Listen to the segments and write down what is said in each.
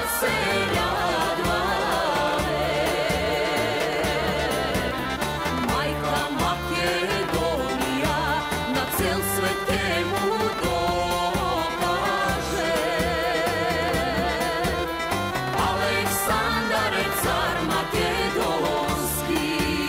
se radvale. Majka Makedonija na cel svet temu dokaže. Aleksandar je car makedonski.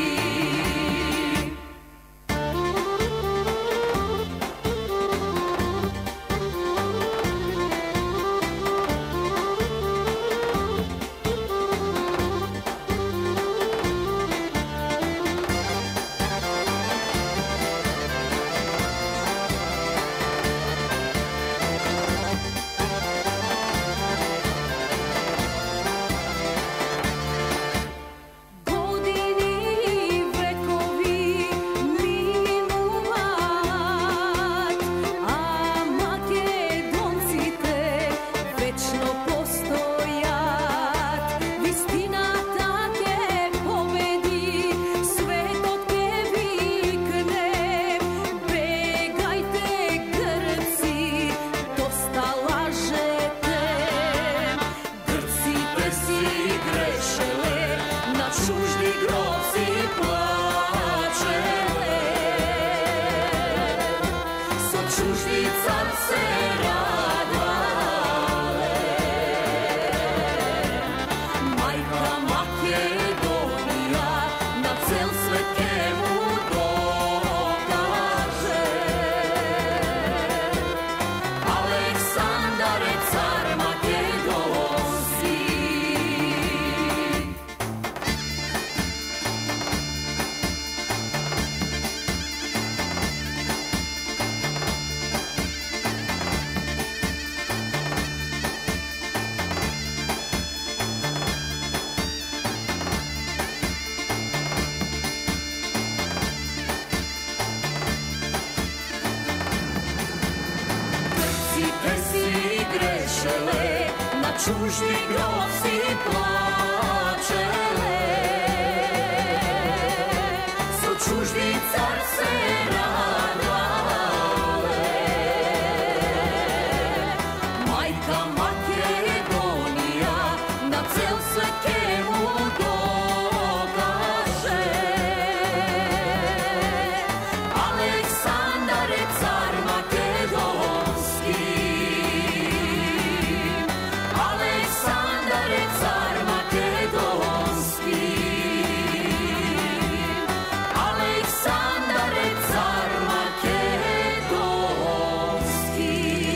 Na čužni grob si plačele, so čužni car se radvale. Majka Makedonija na cel svet temu dokaže. Aleksandar je car makedonski. Aleksandar je car makedonski. Aleksandar je car makedonski.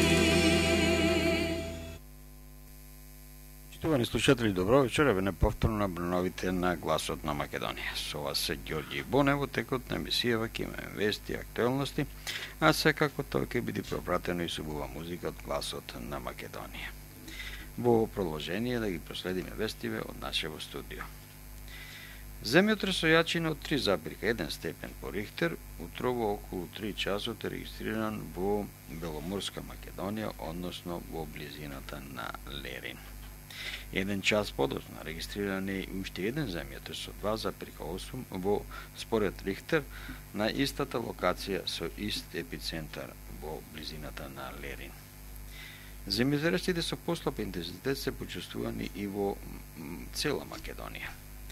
Poštovani slušatelji, dobro večer, evo nepovторно набрановите на гласот на Македонија. Со вас се Ѓорѓи Бонев, во текот на емисијава ќе имаме вести и актуелности, а секако тоа ќе биде пропратено и со убава музика од гласот на Македонија. Во продолжение да ги проследиме вестиве од нашево студио. Земјотрес со јачина од 3,1 степен по Рихтер утрово околу 3 часот е регистриран во Беломорска Македонија, односно во близината на Лерин. 1 час подоцна регистриран е уште еден земјотрес со 2,8 во според Рихтер на истата локација со ист епицентар во близината на Лерин. Земјотресите со послаб интензитет се почувствувани и во цела Македонија.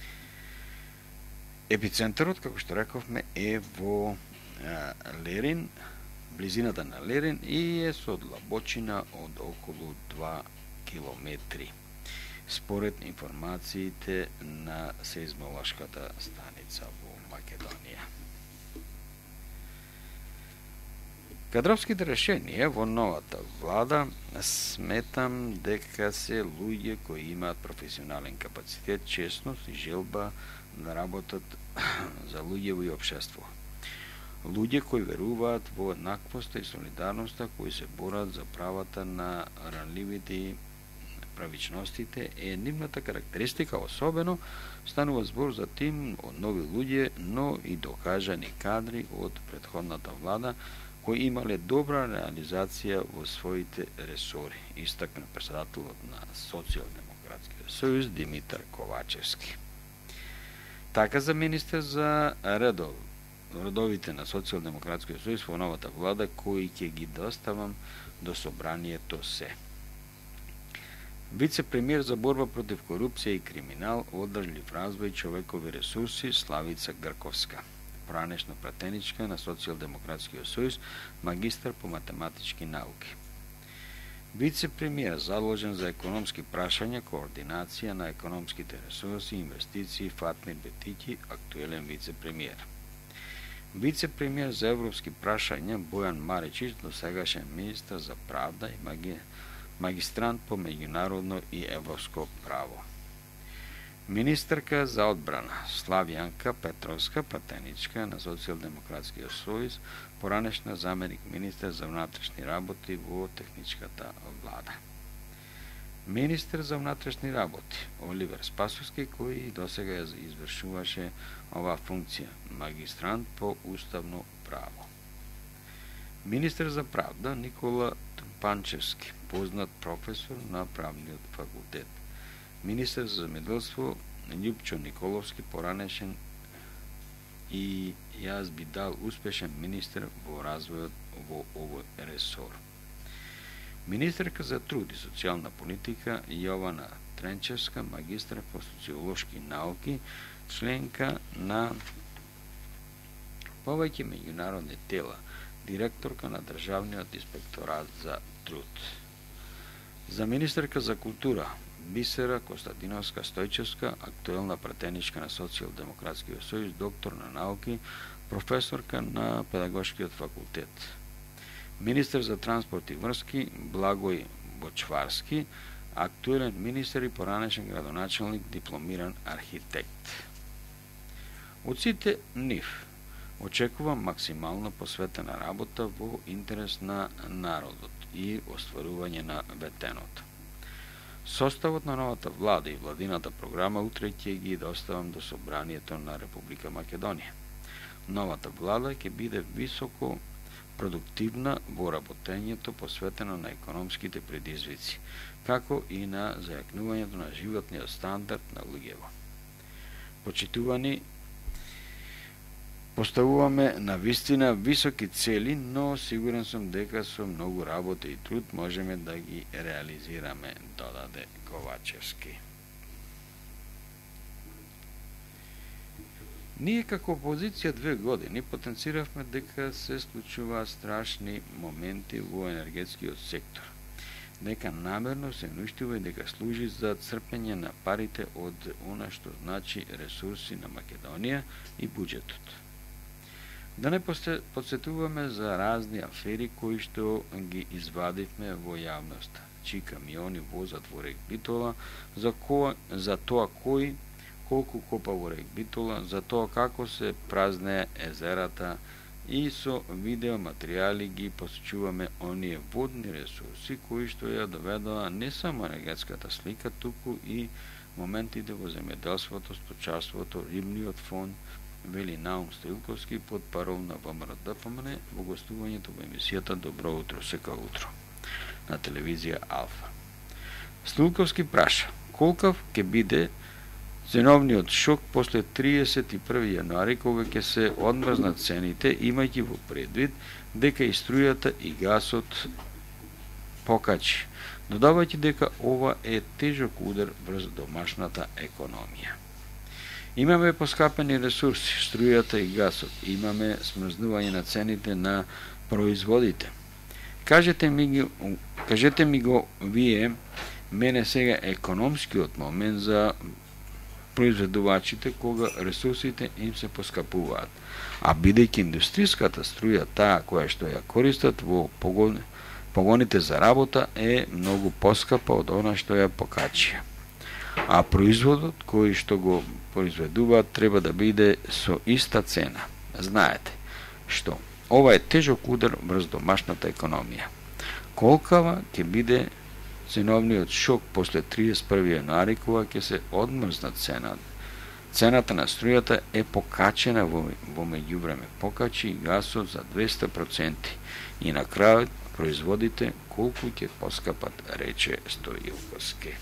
Епицентарот, како што рековме, е во Лерин, близината на Лерин и е со длабочина од околу 2 километри, според информациите на сеизмолошката станица во Македонија. Кадровските решенија во новата влада сметам дека се луѓе кои имаат професионален капацитет, честност и желба да работат за луѓево и општество. Луѓе кои веруваат во еднаквоста и солидарноста, кои се борат за правата на ранливите и правичностите е нивната карактеристика, особено станува збор за тим од нови луѓе, но и докажани кадри од претходната влада кои имале добра реализација во своите ресори, истакна председателот на Социјалдемократскиот сојуз Димитар Ковачевски. Така за министер за редовите на Социјалдемократскиот сојуз во новата влада, кои ќе ги доставам до собранието се. Вице-премиер за борба против корупција и криминал, одржлив развој, човекови ресурси Славица Грковска, поранешно пратеничка на Социјалдемократскиот сојуз, магистар по математички науки. Вице-премиер задолжен за економски прашања, координација на економските ресурси и инвестиции Фатмир Бетики, актуелен вице-премиер. Вице-премиер за европски прашања Бојан Маричич, досегашен министар за правда и магистрант по меѓународно и европско право. Министарка за одбрана Славјанка Петровска, пратеничка на Социјалдемократскиот сојуз, поранешна заменик министар за внатрешни работи во техничката влада. Министар за внатрешни работи Оливер Спасовски, кој досега ја извршуваше оваа функција, магистрант по уставно право. Министар за правда Никола Панчевски, познат професор на правниот факултет. Министар за земјоделство Љупчо Николовски, поранешен и јас би дал успешен министар во развојот во овој ресор. Министарка за труд и социјална политика Јована Тренчевска, магистар по социолошки науки, членка на повеќе меѓународни тела, директорка на Државниот инспекторат за труд. За министарка за култура Бисера Константиновска Стојчевска, актуелна пратеничка на Социјалдемократскиот сојуз, доктор на науки, професорка на Педагошкиот факултет. Министар за транспорт и врски Благој Бочварски, актуелен министар и поранешен градоначалник, дипломиран архитект. Од сите нив очекувам максимално посветена работа во интерес на народот и остварување на ветеното. Составот на новата влада и владината програма утре ќе ги доставам до Собранието на Република Македонија. Новата влада ќе биде високо продуктивна во работењето посветено на економските предизвици, како и на зајакнувањето на животниот стандард на луѓево. Почитувани, поставуваме на вистина високи цели, но сигурен сум дека со многу работа и труд можеме да ги реализираме, додаде Ковачевски. Ние како опозиција 2 години потенциравме дека се случуваат страшни моменти во енергетскиот сектор, дека намерно се уништува и дека служи за црпење на парите од она што значи ресурси на Македонија и буџетот. Да не подсетуваме за разни афери кои што ги извадивме во јавноста, чии камиони возат во рек Битола, за тоа кој колку копа во рек Битола, за тоа како се празнеа езерата и со видеоматеријали ги посочуваме оние водни ресурси кои што ја доведоа не само енергетската слика, туку и моментите во земјоделството, сточарството, рибниот фонд, вели Наум Стрилковски под парол на ВМРО-ДПМН во гостувањето во емисијата Добро утро сека утро на телевизија Алфа. Стрилковски праша колкав ќе биде ценовниот шок после 31 јануари кога ќе се одмрзнат цените, имајќи во предвид дека и струјата и гасот покачи, додавајќи дека ова е тежок удар врз домашната економија. Имаме поскапени ресурси, струјата и гасот, имаме смрзнување на цените на производите. Кажете ми го вие, мене сега економскиот момент за произведувачите кога ресурсите им се поскапуваат, а бидејќи индустријската струја таа која што ја користат во погоните за работа е многу поскапа од она што ја покачија. А производот кој што го произведуваат треба да биде со иста цена. Знаете што ова е тежок удар врз домашната економија. Колкава ќе биде ценовниот шок после 31 јануари кога ќе се одмрзнат цената на струјата е покачена во меѓувреме, покачи и гасот за 200% и на крајот производите колку ќе поскапат, рече Стоилковски.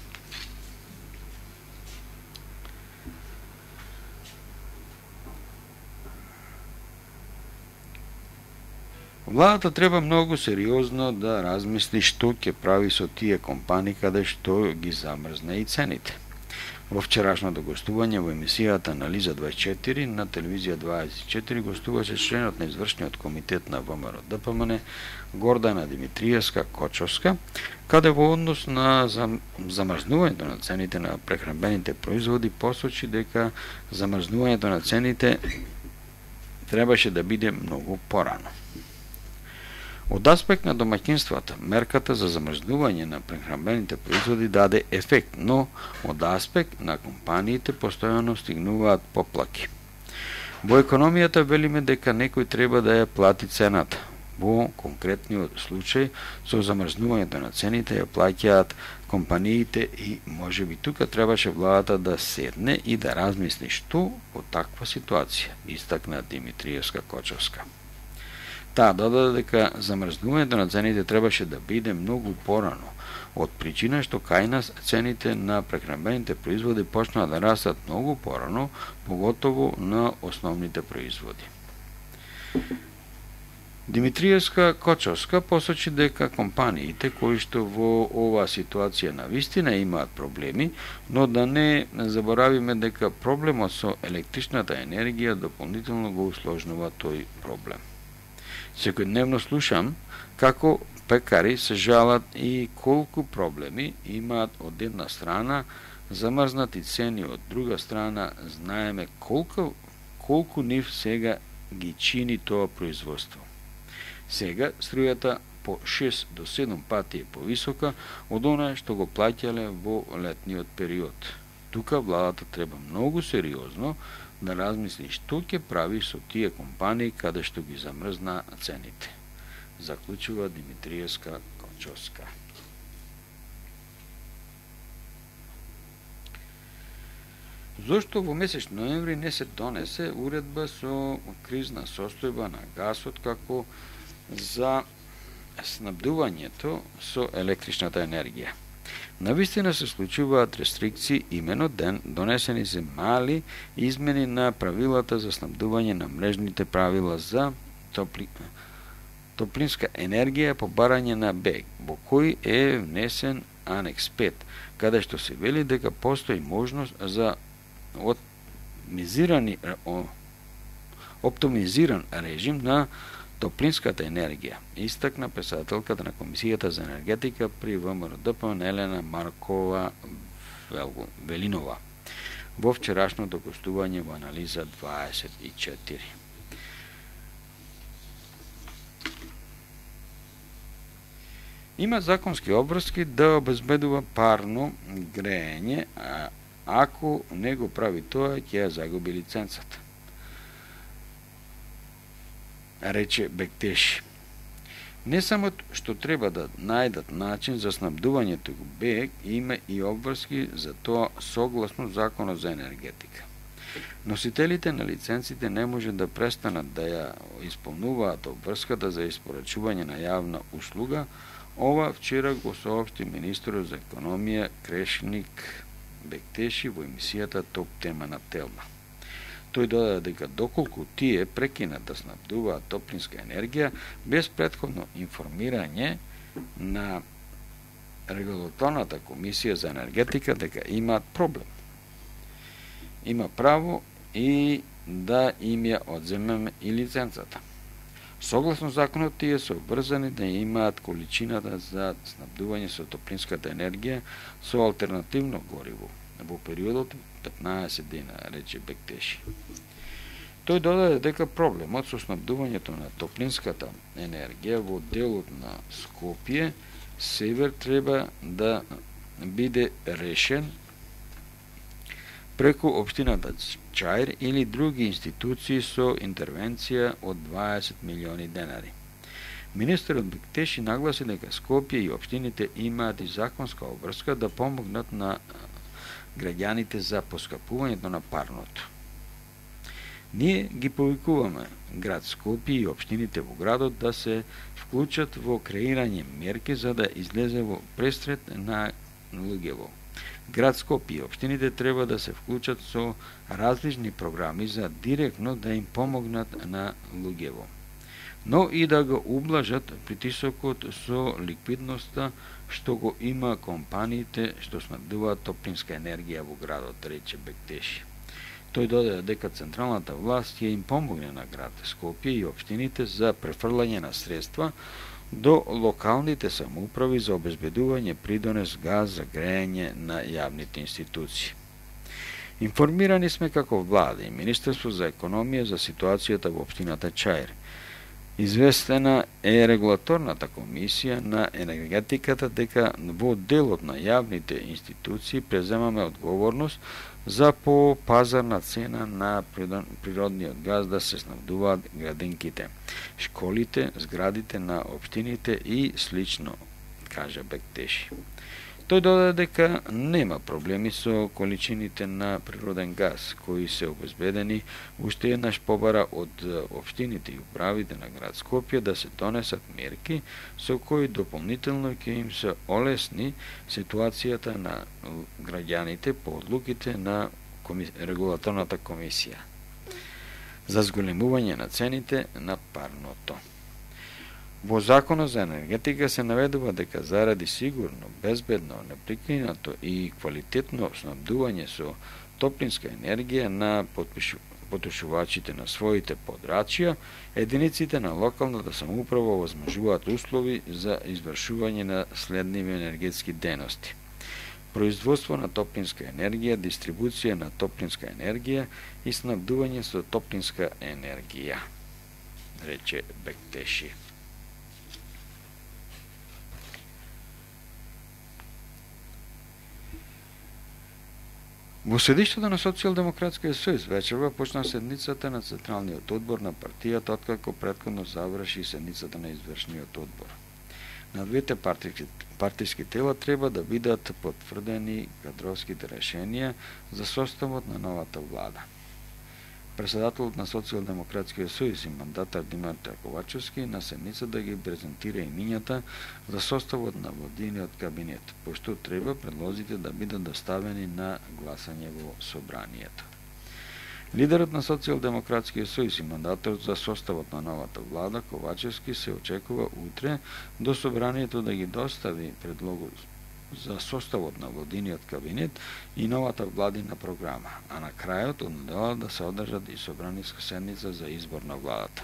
Владата треба многу сериозно да размисли што ќе прави со тие компании каде што ги замрзна и цените. Во вчерашното гостување во емисијата Анализа 24 на телевизија 24 гостуваше членот на извршниот комитет на ВМРО ДПМН Гордана Димитриевска Кочовска, каде во однос на замрзнувањето на цените на прехранбените производи посочи дека замрзнувањето на цените требаше да биде многу порано. Од аспект на домаќинствата, мерката за замрзнување на прехранбените производи даде ефект, но од аспект на компаниите постојано стигнуваат поплаки. Во економијата велиме дека некој треба да ја плати цената. Во конкретниот случај, со замрзнувањето на цените ја плаќаат компаниите и можеби тука требаше владата да седне и да размисли што во таква ситуација, истакна Димитриевска Кочовска. Таа додаде дека замрзнувањето на цените требаше да биде многу порано, од причина што кај нас цените на прехранбените производи почнаа да растат многу порано, поготово на основните производи. Димитриевска Кочовска посочи дека компаниите кои што во оваа ситуација навистина имаат проблеми, но да не заборавиме дека проблемот со електричната енергија дополнително го усложнува тој проблем. Секојдневно слушам како пекари се жалат и колку проблеми имаат од една страна замрзнати цени, од друга страна знаеме колку нив сега ги чини тоа производство. Сега струјата по 6 до 7 пати е повисока од она што го плаќале во летниот период. Тука владата треба многу сериозно да размисли што ќе прави со тие компании каде што ги замрзна цените, заклучува Димитриевска Кочовска. Зошто во месец ноември не се донесе уредба со кризна состојба на гасот како за снабдувањето со електричната енергија? Навистина се случуваат рестрикции, имено донесени се мали измени на правилата за снабдување на мрежните правила за топлинска енергија по барање на БЕГ, во кој е внесен анекс 5, каде што се вели дека постои можност за оптимизиран режим на топлинската енергија, истакна председателката на Комисијата за енергетика при ВМРО ДПМН Елена Маркова Велинова во вчерашното гостување во Анализа 24. Има законски обврски да обезбедува парно греење, а ако не го прави тоа, ќе ја загуби лиценцата, рече Бектеши. Не само што треба да најдат начин за снабдувањето го БЕГ, има и обврски за тоа согласно Законот за енергетика. Носителите на лиценците не може да престанат да ја исполнуваат обврската за испорачување на јавна услуга. Ова вчера го соопшти министерот за економија Крешник Бектеши во емисијата Топ тема на Телма. Тој додаде дека доколку тие прекинат да снабдуваат топлинска енергија без претходно информирање на Регулаторната комисија за енергетика дека имаат проблем, има право и да им ја одземеме и лиценцата. Согласно законот, тие се обврзани да имаат количината за снабдување со топлинската енергија со алтернативно гориво во периодот 15 дена, рече Бектеши. Тој додаде дека проблемот со снабдувањето на топлинската енергија во делот на Скопје север треба да биде решен преку општината Чаир или други институции со интервенција од 20 милиони денари. Министерот Бектеши нагласи дека Скопје и општините имаат и законска обврска да помогнат на граѓаните за поскапувањето на парното. Ние ги повикуваме град Скопје и општините во градот да се вклучат во креирање мерки за да излезе во престрет на луѓево. Град Скопје и општините треба да се вклучат со различни програми за директно да им помогнат на луѓево. но и да го ублажат притисокот со ликвидноста што го има компаниите што снабдуваат топлинска енергија во градот, рече Бектеши. Тој додаде дека централната власт ја им помогне на град Скопје и општините за префрлање на средства до локалните самоуправи за обезбедување придонес газ за грејање на јавните институции. Информирани сме како влада и Министерство за економија за ситуацијата во општината Чаир. Известена е регулаторната комисија на енергетиката дека во делот на јавните институции преземаме одговорност за по пазарна цена на природниот газ да се снабдуваат градинките, школите, зградите на општините и слично, кажа Бектеши. Тој додаде дека нема проблеми со количините на природен газ, кои се обезбедени уште еднаш побара од општините и управите на град Скопје да се донесат мерки со кои дополнително ќе им се олесни ситуацијата на граѓаните по одлуките на регулаторната комисија за зголемување на цените на парното. Во Законот за енергетика се наведува дека заради сигурно, безбедно, непрекинато и квалитетно снабдување со топлинска енергија на потрошувачите на своите подрачја, единиците на локалната самоуправа овозможуваат услови за извршување на следниви енергетски дејности: производство на топлинска енергија, дистрибуција на топлинска енергија и снабдување со топлинска енергија, рече Бектеши. Во седиштето на Социјалдемократскиот сојуз вечерва почна седницата на Централниот одбор на партијата откако претходно заврши седницата на извршниот одбор. На двете партиски тела треба да бидат потврдени кадровските решенија за составот на новата влада. Председателот на Социјалдемократскиот сојуз и мандатар Димитар Ковачевски на седницата ги презентира имињата за составот на владиниот кабинет, пошто треба предлозите да бидат доставени на гласање во собранието. Лидерот на Социјалдемократскиот сојуз и мандатарот за составот на новата влада Ковачевски се очекува утре до собранието да ги достави предлогот за составот на владиниот кабинет и новата владина програма, а на крајот од неделата да се одржат и собраниска седница за избор на владата.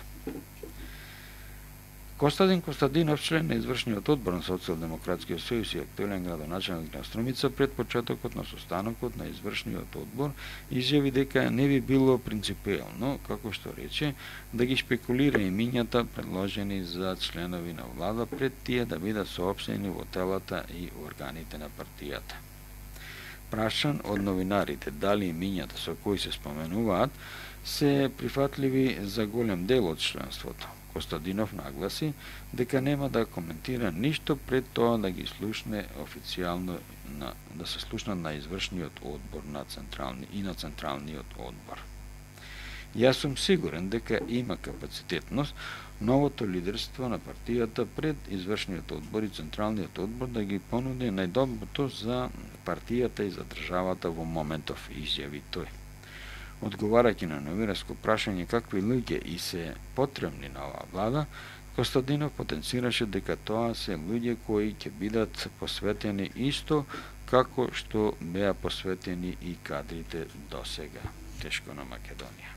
Костадин Костадинов, член на извршниот одбор на Социјалдемократскиот сојуз и актуелен градоначелник на Струмица, пред почетокот на состанокот на извршниот одбор изјави дека не би било принципиелно, како што рече, да ги шпекулира имињата предложени за членови на влада пред тие да бидат соопштени во телата и органите на партијата. Прашан од новинарите дали имињата со кои се споменуваат се прифатливи за голем дел од членството, Костадинов нагласи дека нема да коментира ништо пред тоа да ги слушне официјално да се слушнат на извршниот одбор на централниот одбор. Јас сум сигурен дека има капацитетност новото лидерство на партијата пред извршниот одбор и централниот одбор да ги понуди најдоброто за партијата и за државата во моментов, изјави тој. Одговарајќи на новинарско прашање какви луѓе и се потребни на оваа влада, Костадинов потенцираше дека тоа се луѓе кои ќе бидат посветени исто како што беа посветени и кадрите досега. Тешко на Македонија.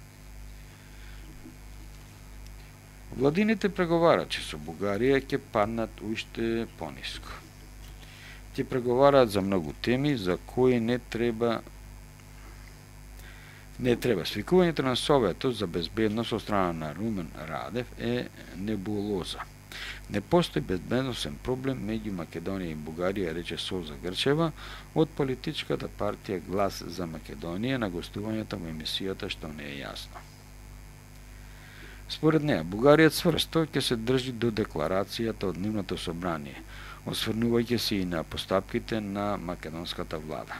Владините преговарачи со Бугарија ќе паднат уште пониско. Ќе преговараат за многу теми за кои не треба. Свикувањето на Советот за безбедност од страна на Румен Радев е небулоза. Не постои безбедносен проблем меѓу Македонија и Бугарија, рече Соза Грчева од политичката партија Глас за Македонија на гостувањето во емисијата Што не е јасно. Според неа, Бугарија цврсто ќе се држи до декларацијата од нивното собрание, осврнувајќи се и на постапките на македонската влада.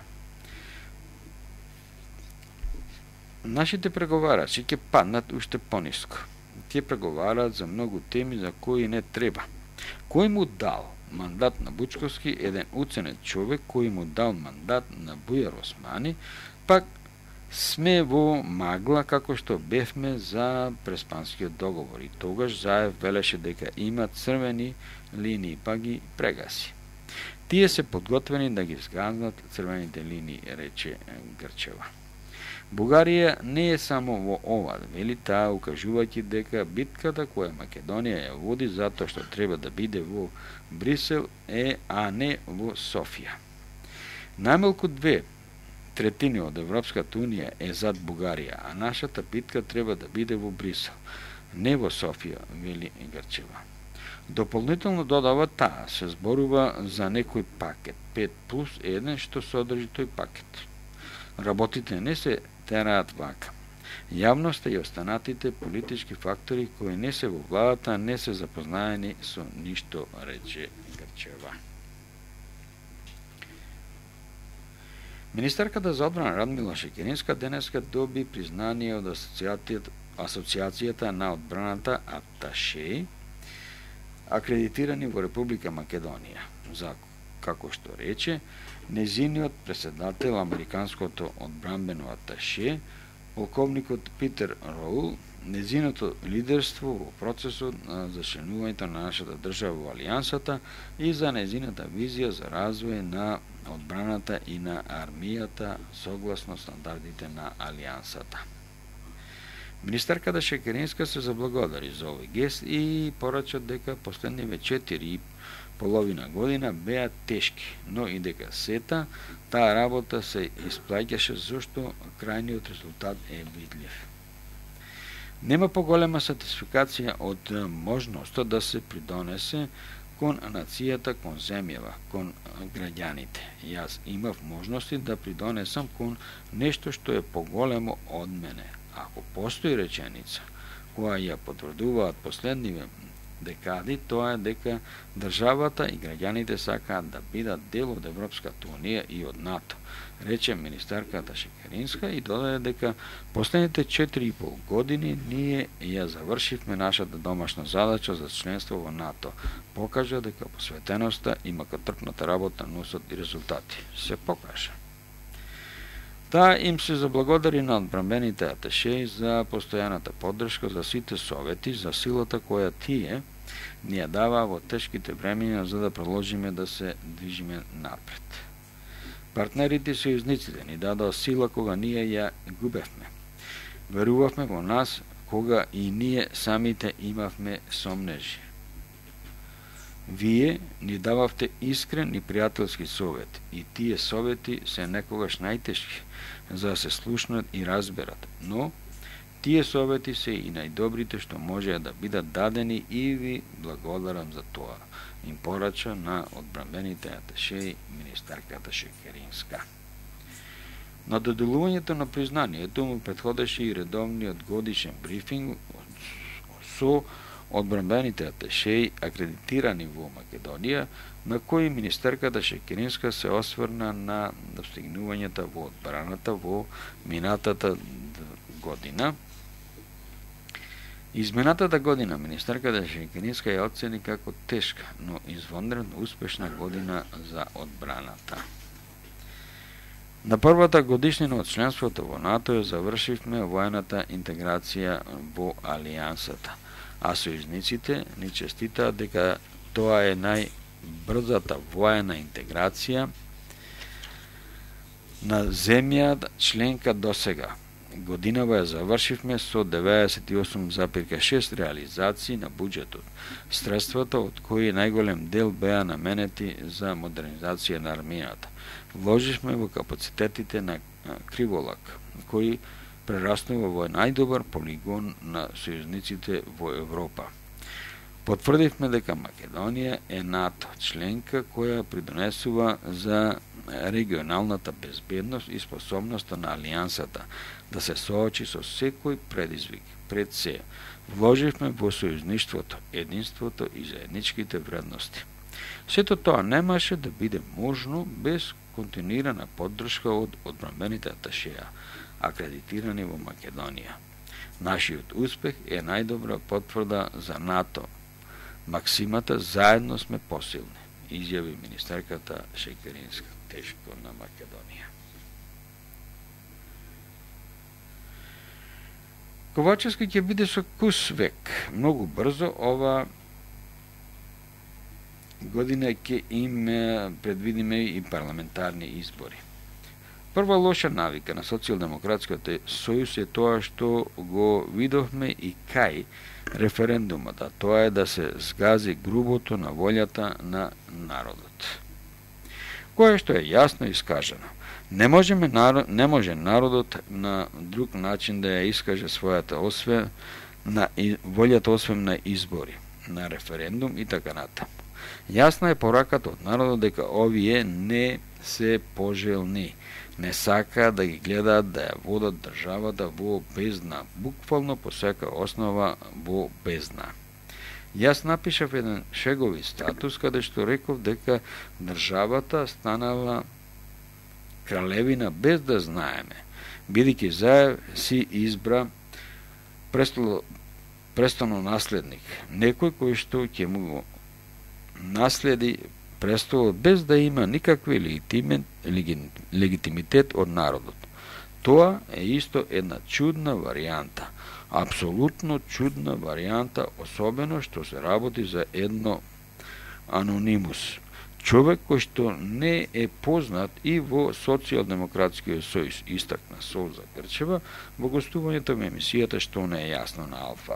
Нашите преговарачи ќе паднат уште пониско. Тие преговараат за многу теми за кои не треба. Кој му дал мандат на Бучковски, еден уценет човек кој му дал мандат на Бујар Османи, пак Сме во магла како што бевме за Преспанскиот договор и тогаш Заев велеше дека има црвени линии, па ги прегаси. Тие се подготвени да ги згазнат црвените линии, рече Грчева. Бугарија не е само во ова, вели таа, укажувајќи дека битката која Македонија ја води затоа што треба да биде во Брисел а не во Софија. Најмалку 2/3 од Европската Унија е зад Бугарија, а нашата битка треба да биде во Брисел, не во Софија, вели Грчева. Дополнително додава таа, се зборува за некој пакет, 5+1, што содржи тој пакет. Работите не се тераат вака. Јавноста и останатите политички фактори кои не се во владата не се запознаени со ништо, рече Грчева. Министерката за одбрана Радмила Шекеринска денеска доби признание од Асоциацијата на одбраната аташеи, акредитирани во Република Македонија, за, како што рече, незиниот преседател, американското одбранбено аташе, полковникот Питер Роул, незиното лидерство во процесот за членувањето на нашата држава во Алијансата и за незината визија за развој на одбраната и на армијата согласно стандардите на Алијансата. Министерката Шекеринска се заблагодари за овој гест и порача дека последниве 4,5 година беа тешки, но и дека сета таа работа се исплаќаше зашто крајниот резултат е видлив. Нема поголема сатисфикација од можноста да се придонесе кон нацијата, кон земјава, кон граѓаните. Јас имав можности да придонесам кон нешто што е поголемо од мене. Ако постои реченица која ја потврдуваат последниве декади, тоа е дека државата и граѓаните сакаат да бидат дел од Европската Унија и од НАТО, рече министерката Шекеринска и додаде дека последните 4,5 години ние ја завршивме нашата домашна задача за членство во НАТО. Покажа дека посветеноста и макотрпната работа носат и резултати. Се покажа. Таа им се заблагодари на одбранбените аташеи за постојаната поддршка за сите совети, за силата која тие ни ја дава во тешките времења за да продолжиме да се движиме напред. Партнерите и сојузниците ни дадоа сила кога ние ја губевме. Верувавме во нас кога и ние самите имавме сомнежи. Вие ни дававте искрен и пријателски совет и тие совети се некогаш најтешки за да се слушнат и разберат, но тие совети се и најдобрите што може да бидат дадени и ви благодарам за тоа, им порача на одбранбените аташеи министерката Шекеринска. На доделувањето на признанието му претходеше и редовниот годишен брифинг со одбранбените аташеи акредитирани во Македонија, на кои министерката Шекеринска се осврна на достигнувањата во одбраната во минатата година. Изминатата година министерката Шекеринска ја оцени како тешка, но извонредно успешна година за одбраната. На првата годишнина од членството во НАТО ја завршивме воената интеграција во Алијансата, а сојузниците ни честитаат дека тоа е најбрзата воена интеграција на земјата членка досега. Годинава ја завршивме со 98,6 реализации на буџетот, средствата од кои најголем дел беа наменети за модернизација на армијата. Вложивме во капацитетите на Криволак, кои прераснува во најдобар полигон на сојузниците во Европа. Потврдивме дека Македонија е НАТО членка која придонесува за регионалната безбедност и способноста на Алијансата да се соочи со секој предизвик пред се. Вложивме во сојузништвото, единството и заедничките вредности. Сето тоа немаше да биде можно без континуирана поддршка од одбранбените аташеа, акредитирани во Македонија. Нашиот успех е најдобра потврда за НАТО. Максимата заедно сме посилни, изјави министерката Шекеринска тешко на Македонија. Ковачевски ќе биде со кусвек. Многу брзо ова година ќе им предвидиме и парламентарни избори. Прва лоша навика на Социјалдемократскиот сојуз е тоа што го видовме и кај референдумот, а тоа е да се згази грубото на волјата на народот, кое што е јасно искажано. Не може народот на друг начин да ја искаже својата волјата освен на избори, на референдум и така натаму. Јасна е пораката од народот дека овие не се пожелни, не сака да ги гледаат да ја водат државата во бездна, буквално по сека основа во бездна. Јас напишав еден шегови статус каде што реков дека државата станала кралевина без да знаеме, бидејќи Заев си избра престолонаследник, некој кој што ќе му го наследи престолот без да има никакви легитимитет од народот. Тоа е исто една чудна варијанта, апсолутно чудна варијанта, особено што се работи за едно анонимус, човек кој што не е познат и во Социјалдемократскиот сојуз, истакна Солза Грчева во гостувањето во емисијата Што не е јасно на Алфа.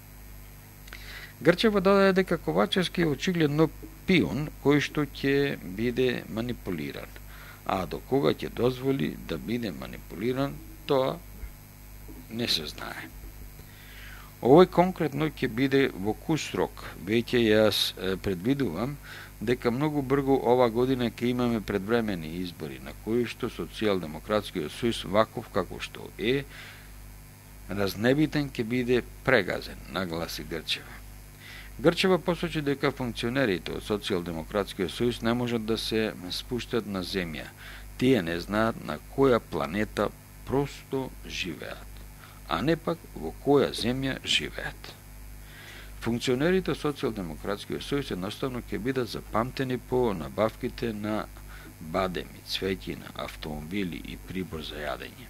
Грчева додаде дека Ковачевски е очигледно пион кој што ќе биде манипулиран, а до кога ќе дозволи да биде манипулиран, тоа не се знае. Овој конкретно ќе биде во кус срок. Веќе јас предвидувам дека многу брзо ова година ќе имаме предвремени избори, на кои што Социјалдемократскиот сојуз ваков како што е разнебитен ќе биде прегазен, нагласи Грчева. Грчева посочи дека функционерите од Социјалдемократскиот сојуз не можат да се спуштат на земја. Тие не знаат на која планета просто живеат, а не пак во која земја живеат. Функционерите од Социјалдемократскиот сојуз едноставно ќе бидат запамтени по набавките на бадеми, цвеќи, на автомобили и прибор за јадење.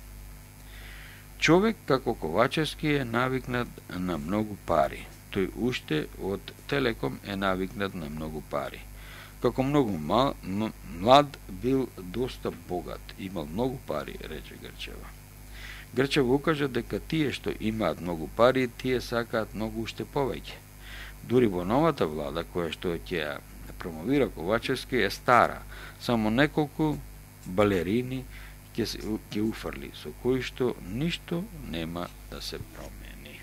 Човек како Ковачевски е навикнат на многу пари. Тој уште од Телеком е навикнат на многу пари. Како многу млад бил доста богат, имал многу пари, рече Грчева. Грчева укажа дека тие што имаат многу пари, тие сакаат многу уште повеќе. Дури во новата влада, која што ќе промовира Ковачевски, е стара, само неколку балерини ќе уфрли, со кои што ништо нема да се промени.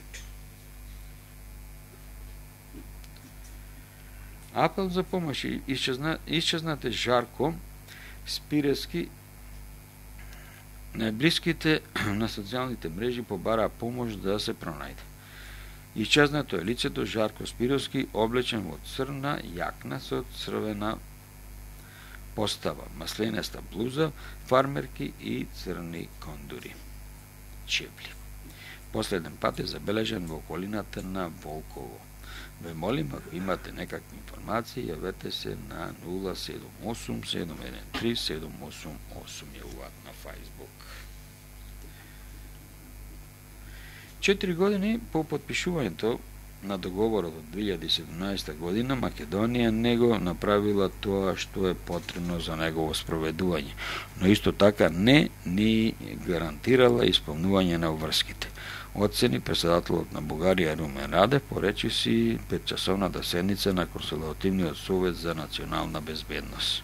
Апел за помош исчезнате Жарко Спирески. Најблиските на социјалните мрежи побараа помош да се пронајде. Исчезнато е лицето Жарко Спирески, облечен во црна јакна со црвена постава, масленеста блуза, фармерки и црни кондури чевли. Последен пат е забележен во околината на Волково. Ве молим, ако имате некакви информации, јавете се на 078 713 788 јавуваат на Facebook. 4 години по подпишувањето на договорот од 2017 година, Македонија не го направила тоа што е потребно за негово спроведување, но исто така не ни гарантирала исполнување на обврските. Оцени председателот на Бугарија Румен Радев по речиси 5-часовната седница на Консултативниот совет за национална безбедност.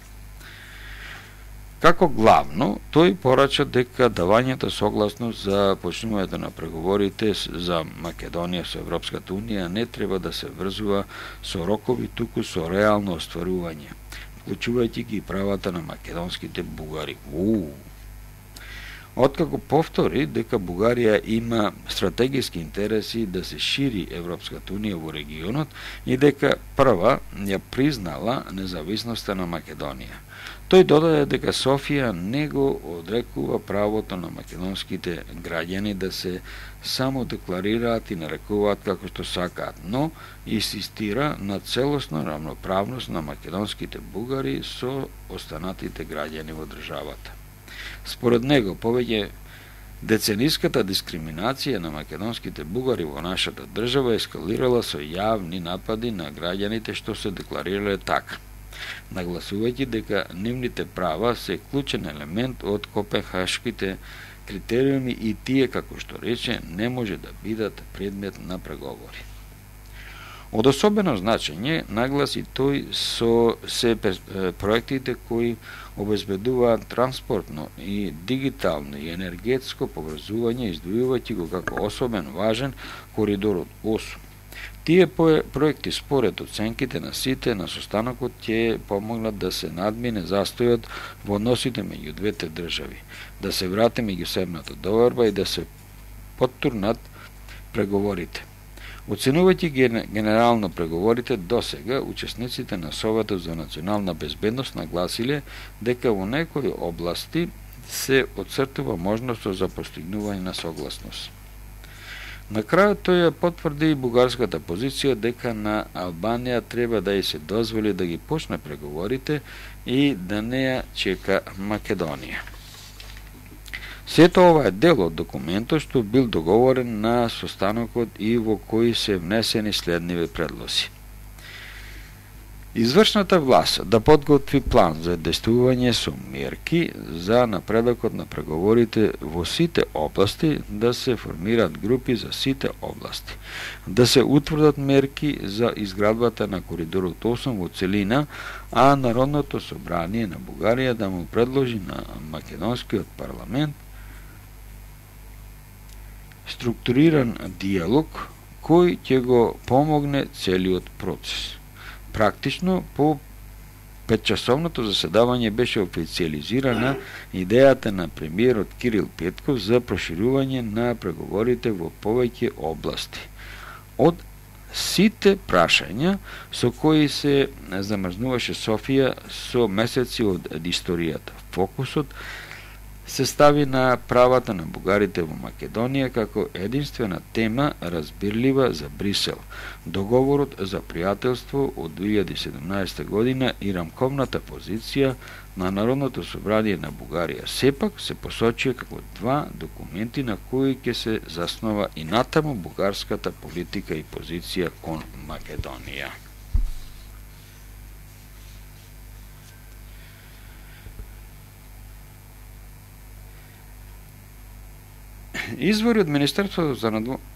Како главно, тој порача дека давањето согласност за почнувањето на преговорите за Македонија со Европската Унија не треба да се врзува со рокови, туку со реално остварување, вклучувајќи ги правата на македонските бугари. Откако повтори дека Бугарија има стратегиски интереси да се шири Европската Унија во регионот и дека прва ја признала независноста на Македонија. Тој додаде дека Софија не го одрекува правото на македонските граѓани да се само декларираат и нарекуваат како што сакаат, но инсистира на целосна равноправност на македонските бугари со останатите граѓани во државата. Според него, повеќе Децениската дискриминација на македонските бугари во нашата држава ескалирала со јавни напади на граѓаните што се декларирале така, нагласувајќи дека нивните права се клучен елемент од копенхашките критериуми и тие, како што рече, не може да бидат предмет на преговори. Од особено значење нагласи тој со се проектите кои обезбедуваат транспортно и дигитално и енергетско поврзување, издвојувајќи го како особено важен коридорот 8. Тие проекти според оценките на сите на состанокот ќе помогнат да се надмине застојот во односите меѓу двете држави, да се врати меѓусебната доверба и да се поттурнат преговорите. Оценувајќи генерално преговорите досега, учесниците на Советот за национална безбедност нагласиле дека во некои области се отцртува можност за постигнување на согласност. На крајот тој ја потврди и бугарската позиција дека на Албанија треба да ја се дозволи да ги почне преговорите и да не ја чека Македонија. Сето ова е дел од документот што бил договорен на состанокот и во кој се внесени следниве предлози. Извршната власт да подготви план за действување со мерки за напредокот на преговорите во сите области, да се формираат групи за сите области, да се утврдат мерки за изградбата на коридорот 8 во целина, а Народното собрание на Бугарија да му предложи на македонскиот парламент структуриран диалог кој ќе го помогне целиот процес. Практично, по 5-часовното заседавање беше официализирана идејата на премиерот Кирил Петков за проширување на преговорите во повеќе области. Од сите прашања со кои се замрзнуваше Софија со месеци од историјата, фокусот се стави на правата на бугарите во Македонија како единствена тема разбирлива за Брисел, договорот за пријателство од 2017 година и рамковната позиција на Народното собрание на Бугарија. Сепак се посочија како два документи на кои ќе се заснова и натаму бугарската политика и позиција кон Македонија. Извори од Министерството за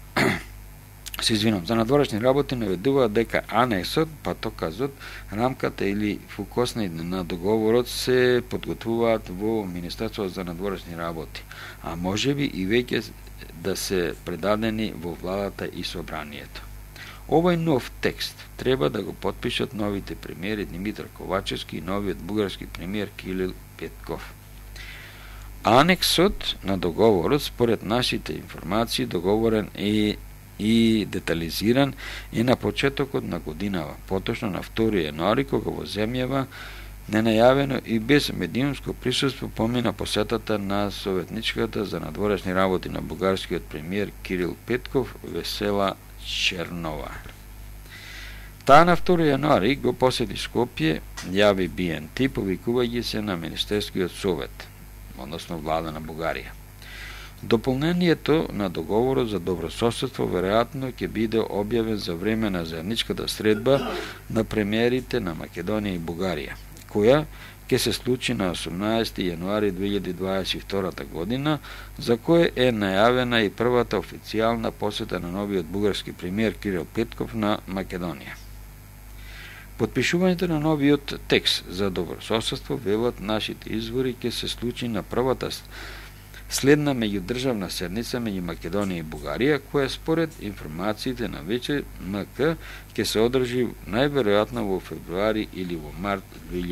надворешни работи наведуваат дека анексот, патоказот, рамката или фокусни на договорот се подготвуваат во Министерството за надворешни работи, а можеби и веќе да се предадени во владата и собранието. Овој нов текст треба да го подпишат новите премиери Димитар Ковачевски и новиот бугарски премиер Кирил Петков. Анексот на договорот, според нашите информации, договорен и детализиран е на почетокот на годинава, поточно на 2 јануари, кога во земјава ненајавено и без медиумско присуство помина посетата на советничката за надворешни работи на бугарскиот премиер Кирил Петков Весела Чернова. Таа на 2 јануари го посети Скопје, јави БНТ, повикувајќи се на Министерскиот совет, односно влада на Бугарија. Дополнението на договорот за добрососедство веројатно ќе биде објавен за време на заедничката средба на премиерите на Македонија и Бугарија, која ќе се случи на 18 јануари 2022 година, за која е најавена и првата официјална посета на новиот бугарски премиер Кирил Петков на Македонија. Подпишувањето на новиот текст за добрососедство, велат нашите извори, ќе се случи на првата следна меѓудржавна седница меѓу Македонија и Бугарија, која според информациите на ВЧМК ќе се одржи најверојатно во февруари или во март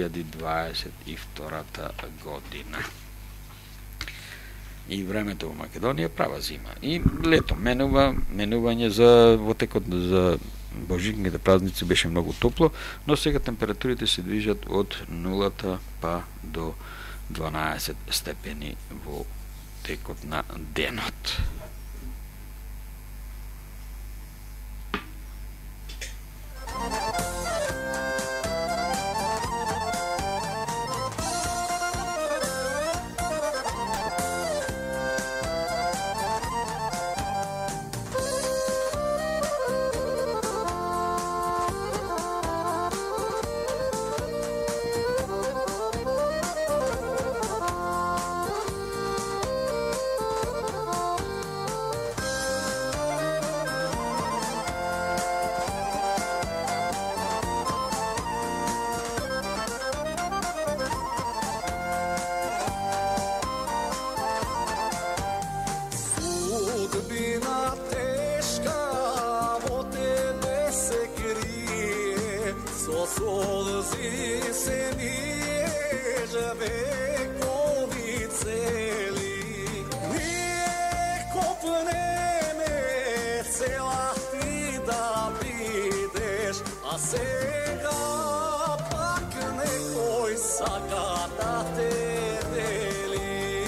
2022 година. И времето во Македонија права зима. И лето менување во текот за Божикните празници беше многу топло, но сега температурите се движат од 0 па до 12 степени во текот на денот. Vekovi se nije vekovi celi, nije kopneme cela ti da bideš, a sega pak nekoj sagada te deli.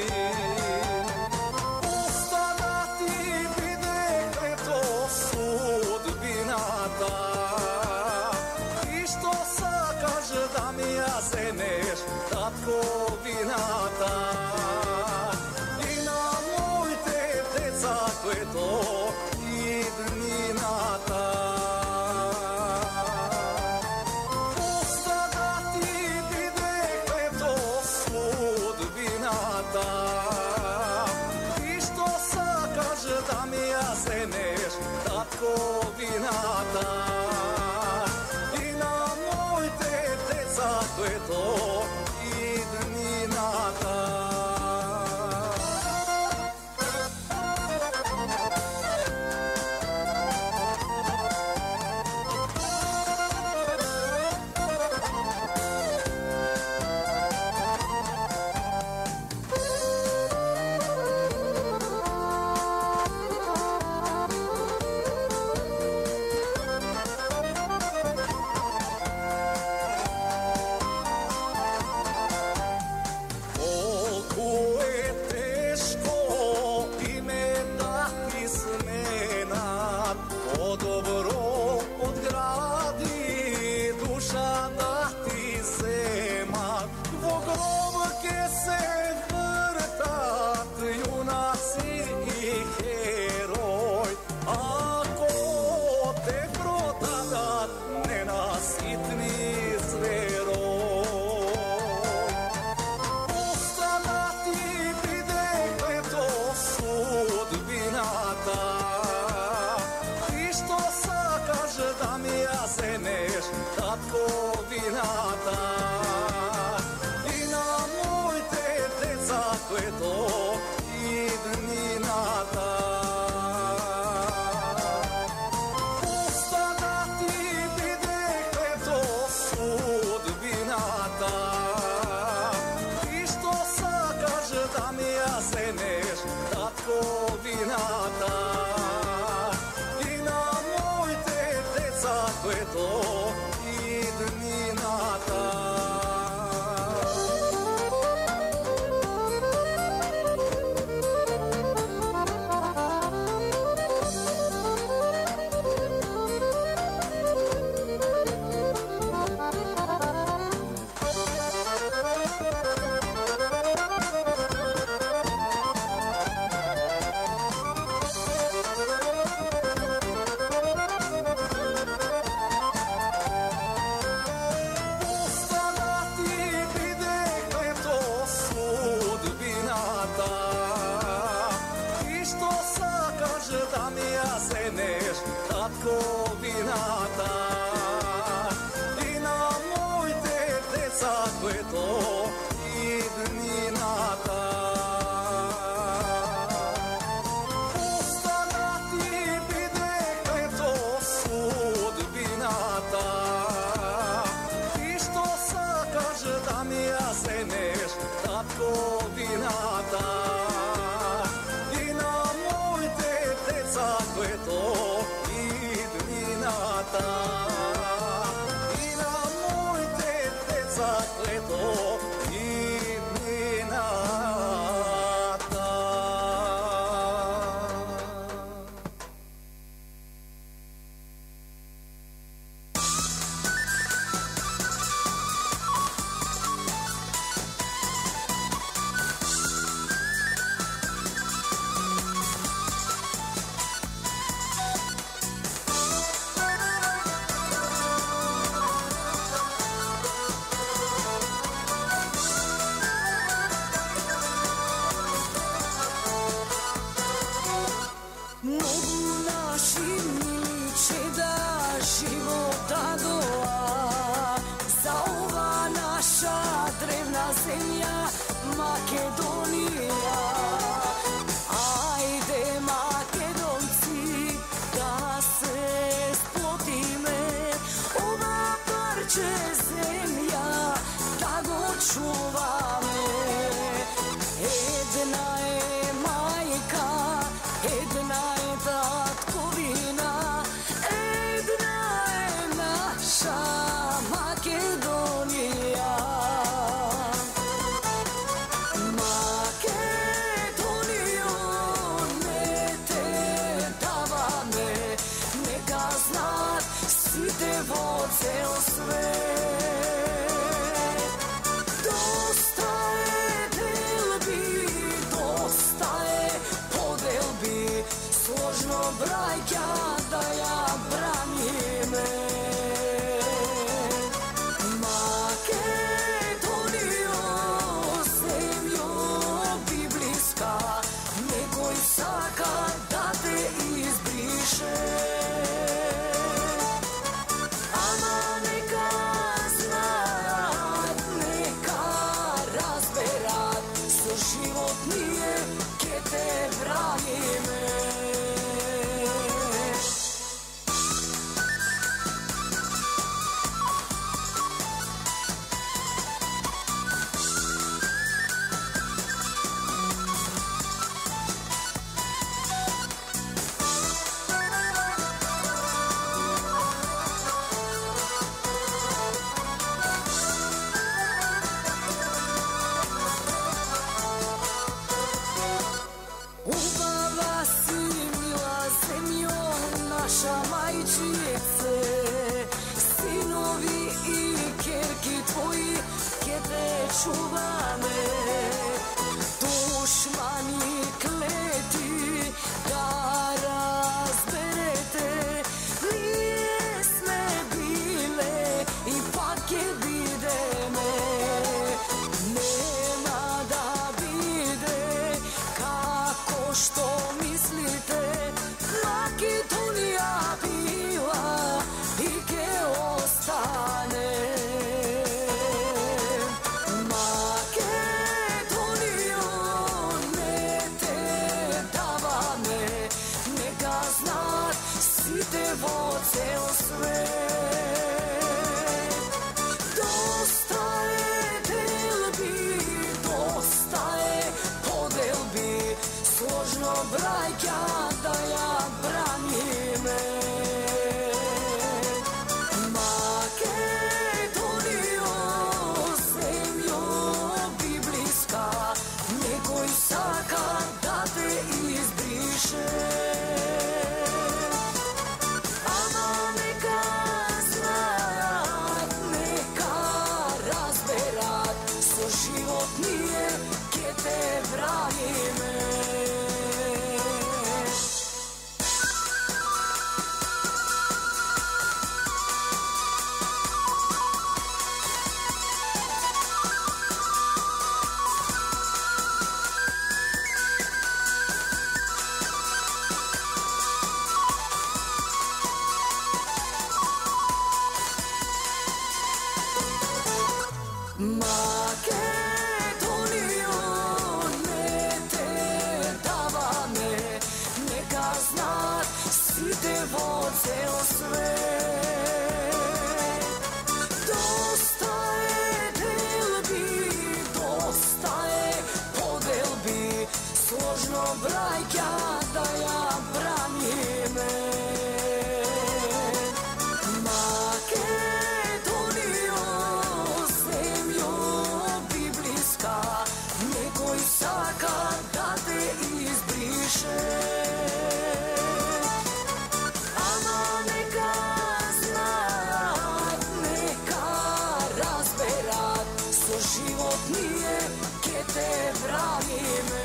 Usta da ti bide to sudbina ta, i što sakaže da mi ja zeneš tatkovina ta. I na moj te deca kve to idnina ta. Usta da ti bide kve to sudbina ta, i što sakaže da mi ja zeneš tatkovina ta. I na moj te deca kve to idnina ta. ситево цел свет. Доста е делби, доста е поделби, сложно браќа да ја браниме. Македонијо, земјо библиска, некој сака да те избрише. Ама нека знаат, нека разберат, со живот ние ке те браниме. Убава си, мила земјо, наша мајчице, синови и керки твои ке те чуваме. Душмани клети да разберете, ние сме биле и пак ке бидеме. Нема да биде како што мислите, Македонија била и ке остане. Македонијо, не те даваме, нека знаат сите во цел свет. Доста е делби, доста е поделби, сложно браќа да ја браниме. Македонијо, земјо библиска, некој сака да те избрише. Ама нека знаат, нека разберат, со живот ние ке те браниме. Македонијо, не те даваме, нека знаат сите во цел свет. Доста е делби, доста е поделби, сложно браќа да ја браниме. Македонијо, земјо библиска, некој сака да те избрише. Ама нека знаат, нека разберат, со живот ние ке те браниме.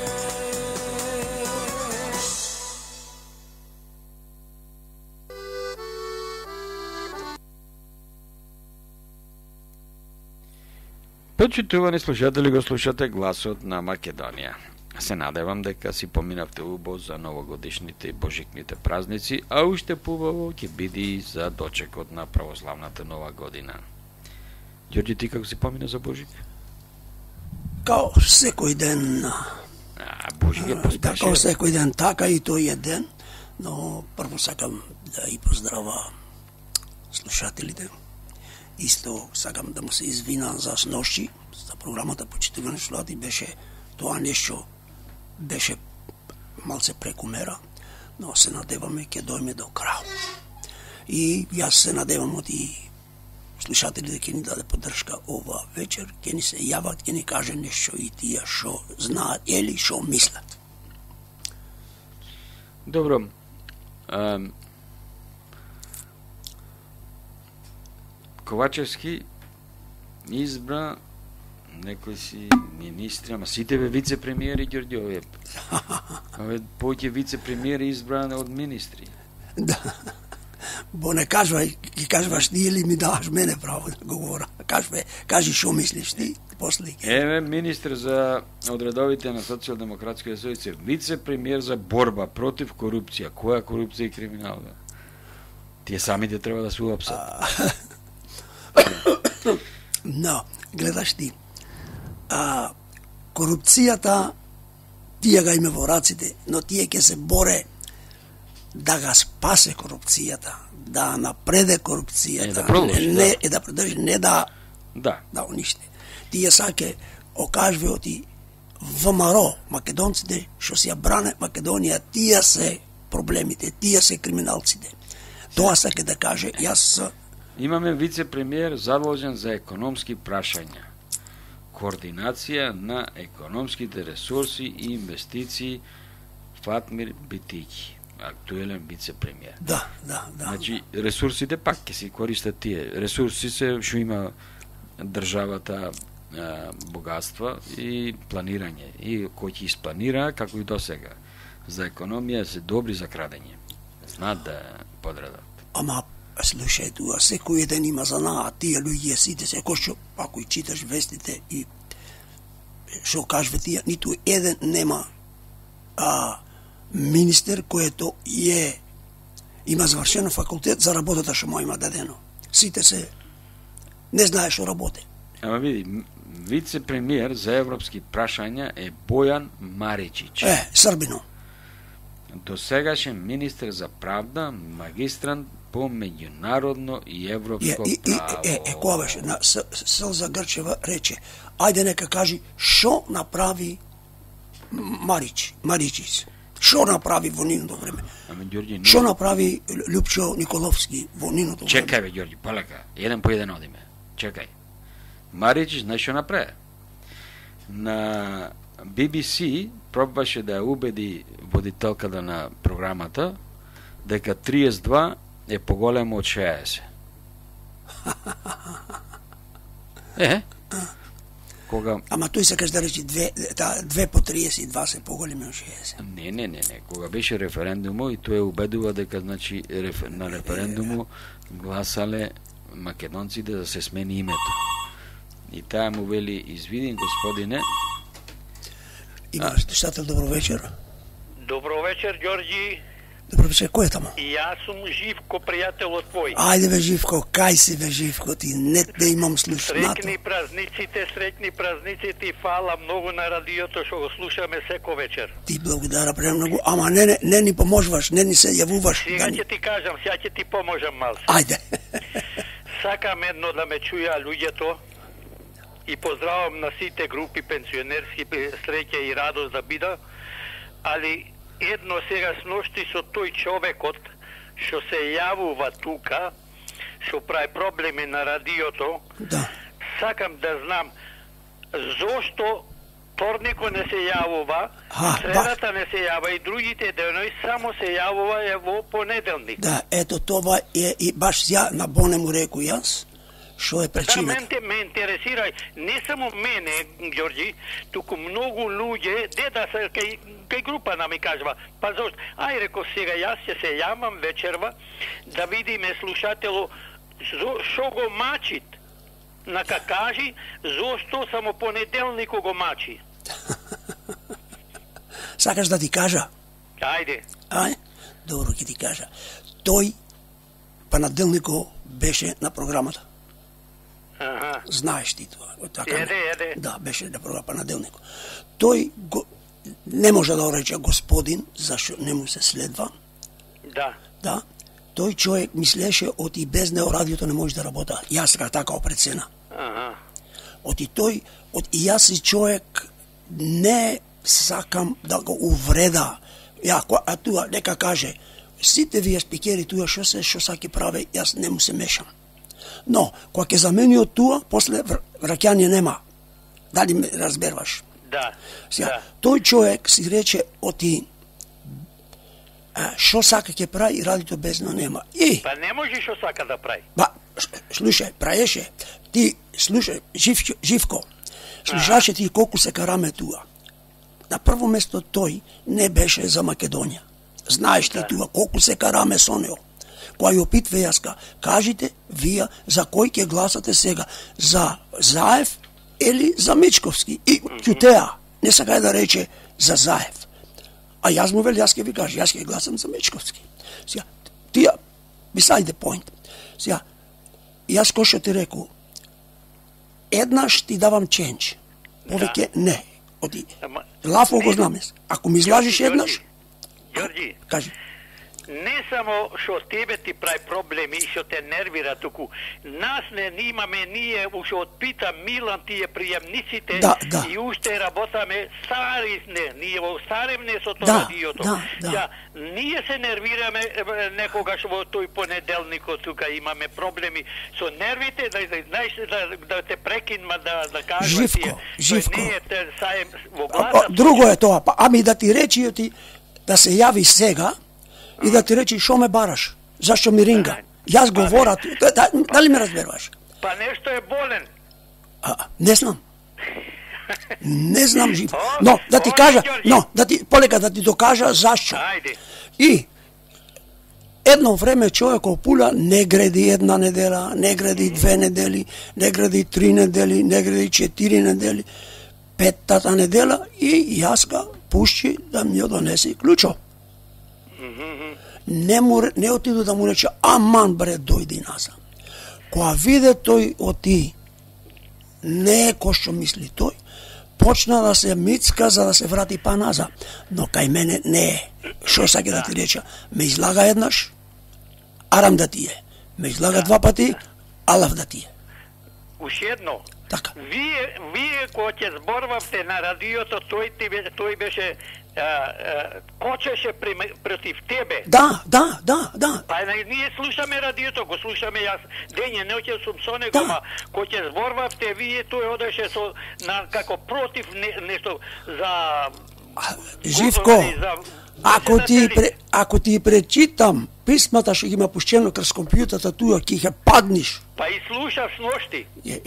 Почитувани слушатели, го слушате гласот на Македонија. Се надевам дека си поминавте убаво за новогодишните и божикните празници, а уште побаво ќе биде и за дочекот на православната нова година. Ѓорѓи, ти како си помина за Божик? Као секој ден, Божик е поспешен. како секој ден, така и тој е ден, но прво сакам да и поздрава слушателите. Исто сакам да му се извинам за сноши, за програмата Почитувани слушатели, беше тоа нешто беше малце преку мера, но се надеваме ќе дојме до крај. И јас се надевам од и слушателите ќе ни даде поддршка ова вечер, ќе ни се јават, ќе ни каже нешто и тие што знаат или што мислат. Добро. Ковачевски избра некои си министри, ама сите бе вице-премиери Ѓорѓе, овие повеќе вице-премиери избрани од министри. Да. Бо не кажвај, ги кажваш ти или ми даваш мене право да го говорам. Кажи шо мислиш ти, после. Еве министр за одредовите на Социјалдемократскиот сојуз, вице-премиер за борба против корупција. Која корупција и криминал? Бе? Тие самите треба да се уапсат. Но, гледаш ти, корупцијата тие ga име во раците, но тие ќе се боре да ga спасе корупцијата, да напреде корупцијата, да продолжи, да продолжи, не да уништи. Тие саке окажве оти ВМРО, македонците што се ја бране Македонија, тие се проблемите, тие се криминалците. Тоа саке да каже, јас имаме вице-премиер задолжен за економски прашања, координација на економските ресурси и инвестиции Фатмир Битиќи, актуелен вице-премиер. Да. Значи, ресурсите пак ќе се користат тие. Ресурси се што има државата, богатства и планирање. И кој ќе испланира, како и досега. За економија се добри за крадење. Знаат да подредат. Ама, слушај туа, секој еден има занаат, тие луѓе сите се, што, ако и читаш вестите и што кажува тие, ниту еден нема министер којето има завршено факултет за работата што му има дадено. Сите се не знае што работи. Ама види, вице-премиер за европски прашања е Бојан Маричич. Србино. Досегашен министер за правда, магистрант по меѓународно и европско право. Која беше? Силза Грчева рече, ајде нека кажи што направи Маричич. Што направи во нивното време? Што направи Љупчо Николовски во нивното време? Чекај бе, Ѓорѓи, полека. Еден по еден одиме. Чекај. Маричич знаеш што направи? На BBC пробваше да убеди водителката на програмата дека 32 е поголемо од 60. Кога... Ама тој сакаш да речи 2 по 32 се поголеми од 60. Не. Кога беше референдумот и тој убедува дека значи на референдуму гласале македонците да се смени името. И таа му вели, извини господине. Има слушател, добро вечер. Добро вечер, Ѓорѓи. Добро вечер, кој е тамо? И јас сум Живко, пријателот твој. Ајде бе Живко, кај си бе Живко, ти не да имам слушнато. Среќни празниците и фала многу на радиото што го слушаме секој вечер. Ти благодарам премногу, ама не ни поможуваш, не ни се јавуваш. Сега ќе ти кажам, сега ќе ти поможам малку. Ајде. Сакам едно да ме чуја луѓето и поздравам на сите групи пенсионерски, среќа и радост да бида, али едно сега сношти со тој човекот што се јавува тука, што прави проблеми на радиото. Да. Сакам да знам зошто вторникот не се јавува, средата не се јава и другите денови само се јавува во понеделник. Да, ето това е и баш ја на Боне му реку јас. Што е причината? Да, ме интересира, не само мене, Ѓорѓи, туку многу луѓе, деда се кај група на ми кажува, па зошто? Ај, реко сега, јас ќе се јавам вечерва да видиме слушатело шо го мачит. Нака кажи, зошто само понеделнико го мачи. Сакаш да ти кажа? Ајде. Добро, ќе ти кажа. Тој понеделнико беше на програмата. Знаеш ти тоа. Еде. Да, беше на програма понеделнико. Тој не може да рече господин, зашто не му се следва. Да. Тој човек мислеше оти без него радиото не може да работа. Јас така прецена. Оти тој, и јас и човек не сакам да го увреда. А туа нека каже, сите вие спикери туа што саки праве, јас не му се мешам. Но, кога ќе замени од туа, после враќање нема. Дали ме разберваш? Да. Тој човек си рече оти Што сака ќе прави и радиото бездна нема. И Па не може што сака да прави. ба слушај, праеше. Ти слушај, Живко. Слушаше ти колку се караме туа. На прво место тој не беше за Македонија. Знаеш ли туа колку се караме со него? Која ја опитва јаска, кажите вие за кој ќе гласате сега, за Заев или за Мичковски? И ќутеа, не сакај да рече за Заев. А јас му вели, јас ќе ви кажа, јас ќе гласам за Мичковски. Сега, тија, beside the point. Сега, јас кој што ти реку, еднаш ти давам ченч, повеќе не. Оти, Ама, лафо го не. знаме. Ако ми излажиш еднаш, Ѓорѓи, кажи. не само што тебе ти прави проблеми и што те нервира туку. Нас не имаме ние, уште отпита Милан тие приемниците Да. и уште работаме стари не, ние во старем не со тоа Да, радиото. да. Ја, ние се нервираме некогаш во тој понеделникот тука имаме проблеми со нервите да те прекинма да кажа Живко, тие. Живко. Тој не е те саем во гласа. Друго е тоа, па ами да ти речи ти да се јави сега и да ти речи шо ме бараш, зашто ми ринга. Јас говорат, дали ме разберуваш? Па нешто е болен. Не знам. Не знам, Живко. О, Но да ти о, кажа, Ѓорѓе. полека да ти докажа зашто. Ајде. И едно време човек опуля не гради една недела, не гради 2 недели, не гради 3 недели, не гради 4 недели, 5-тата недела и јаска пушти да ми ја донесе клучо. Не отиду да му рече, аман бре, дојди назад. Кога виде тој оти, не е кој што мисли тој, почна да се мицка за да се врати па назад. Но кај мене не е. Што саке да ти рече? Ме излага еднаш, арам да ти е. Ме излага 2 пати, алав да ти е. Уште едно. Така. Вие кога ќе зборвавте на радиото, тој беше кочеше против тебе. Да. Па ние слушаме радиото, го слушаме јас дење ноќе сум со него, Да. ма кога ќе зборвавте вие, тој одеше како против нешто за Живко, ако ти пречитам писмата што ги има пуштено крз компјутерата туа, ќе ќе падниш. Па и слушав сношти.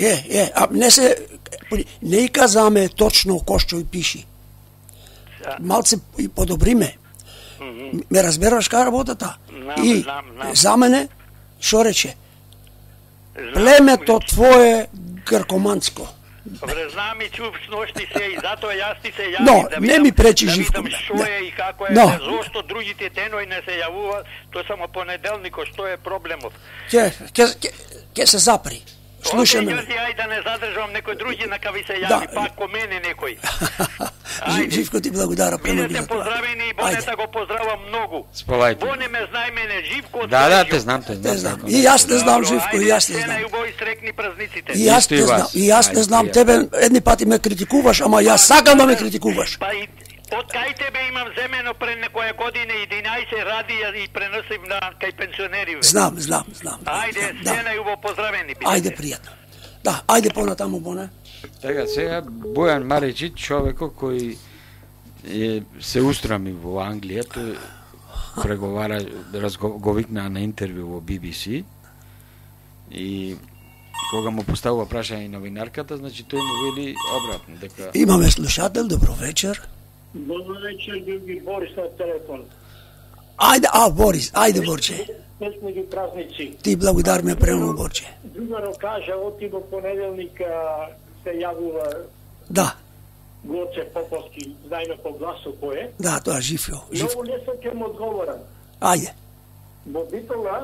Не и казаме точно кој што и пиши. Малце и подобриме. Ме разбераш кај работата? И Знам. за мене, што рече? Племето твое гркоманско. Добре, знам и чув сношти се и затоа јас ти се јавив Но, да не видам, ми пречи, да Живко, видам што не. е и како е, Но. зошто другите денови не се јавува, тоа само понеделникот, што е проблемот. Ќе се запри. Слушај ме. Ѓорѓи, ајде да не задржувам некој други, нека ви се Да. јави пак ко мене некој. Ајде. Живко ти благодарам. Бидете поздравени и Бонета го поздравам многу. Сполајте. Боне ме знај мене, Живко од Да, Кајжо. те знам. Те знам. И јас те знам, Живко, и јас те Ајде, знам. се најубави срекни празниците. И јас Исто и те знам. вас. И јас те Ајде, знам. пријатно. Тебе едни пати ме критикуваш, ама јас сакам да ме критикуваш. Па и од кај тебе имам земено пред некоја година 11 радија и преносив на кај пенсионери. Знам. Ајде, Да. се најубаво поздравени бидете. Ајде, пријатно. Да, ајде понатаму, Боне. Така, сега Бојан Маричич, човекот кој се устрами во Англија, тој преговара, го викна на интервју во BBC и кога му поставува прашање и новинарката, значи тој му вели обратно, дека Имаме слушател, добро вечер. Добро вечер, Ѓорѓи, Борис на телефон. Ајде, Борис, ајде, Борче. Песни ги празници. Ти благодарме премногу, Борче. Другаро кажа, оти во понеделник се јавува Да, Гоце Поповски, знајме по гласо кој е. да, тоа Живко. Многу лесно ќе му одговорам. Ајде. Во Битола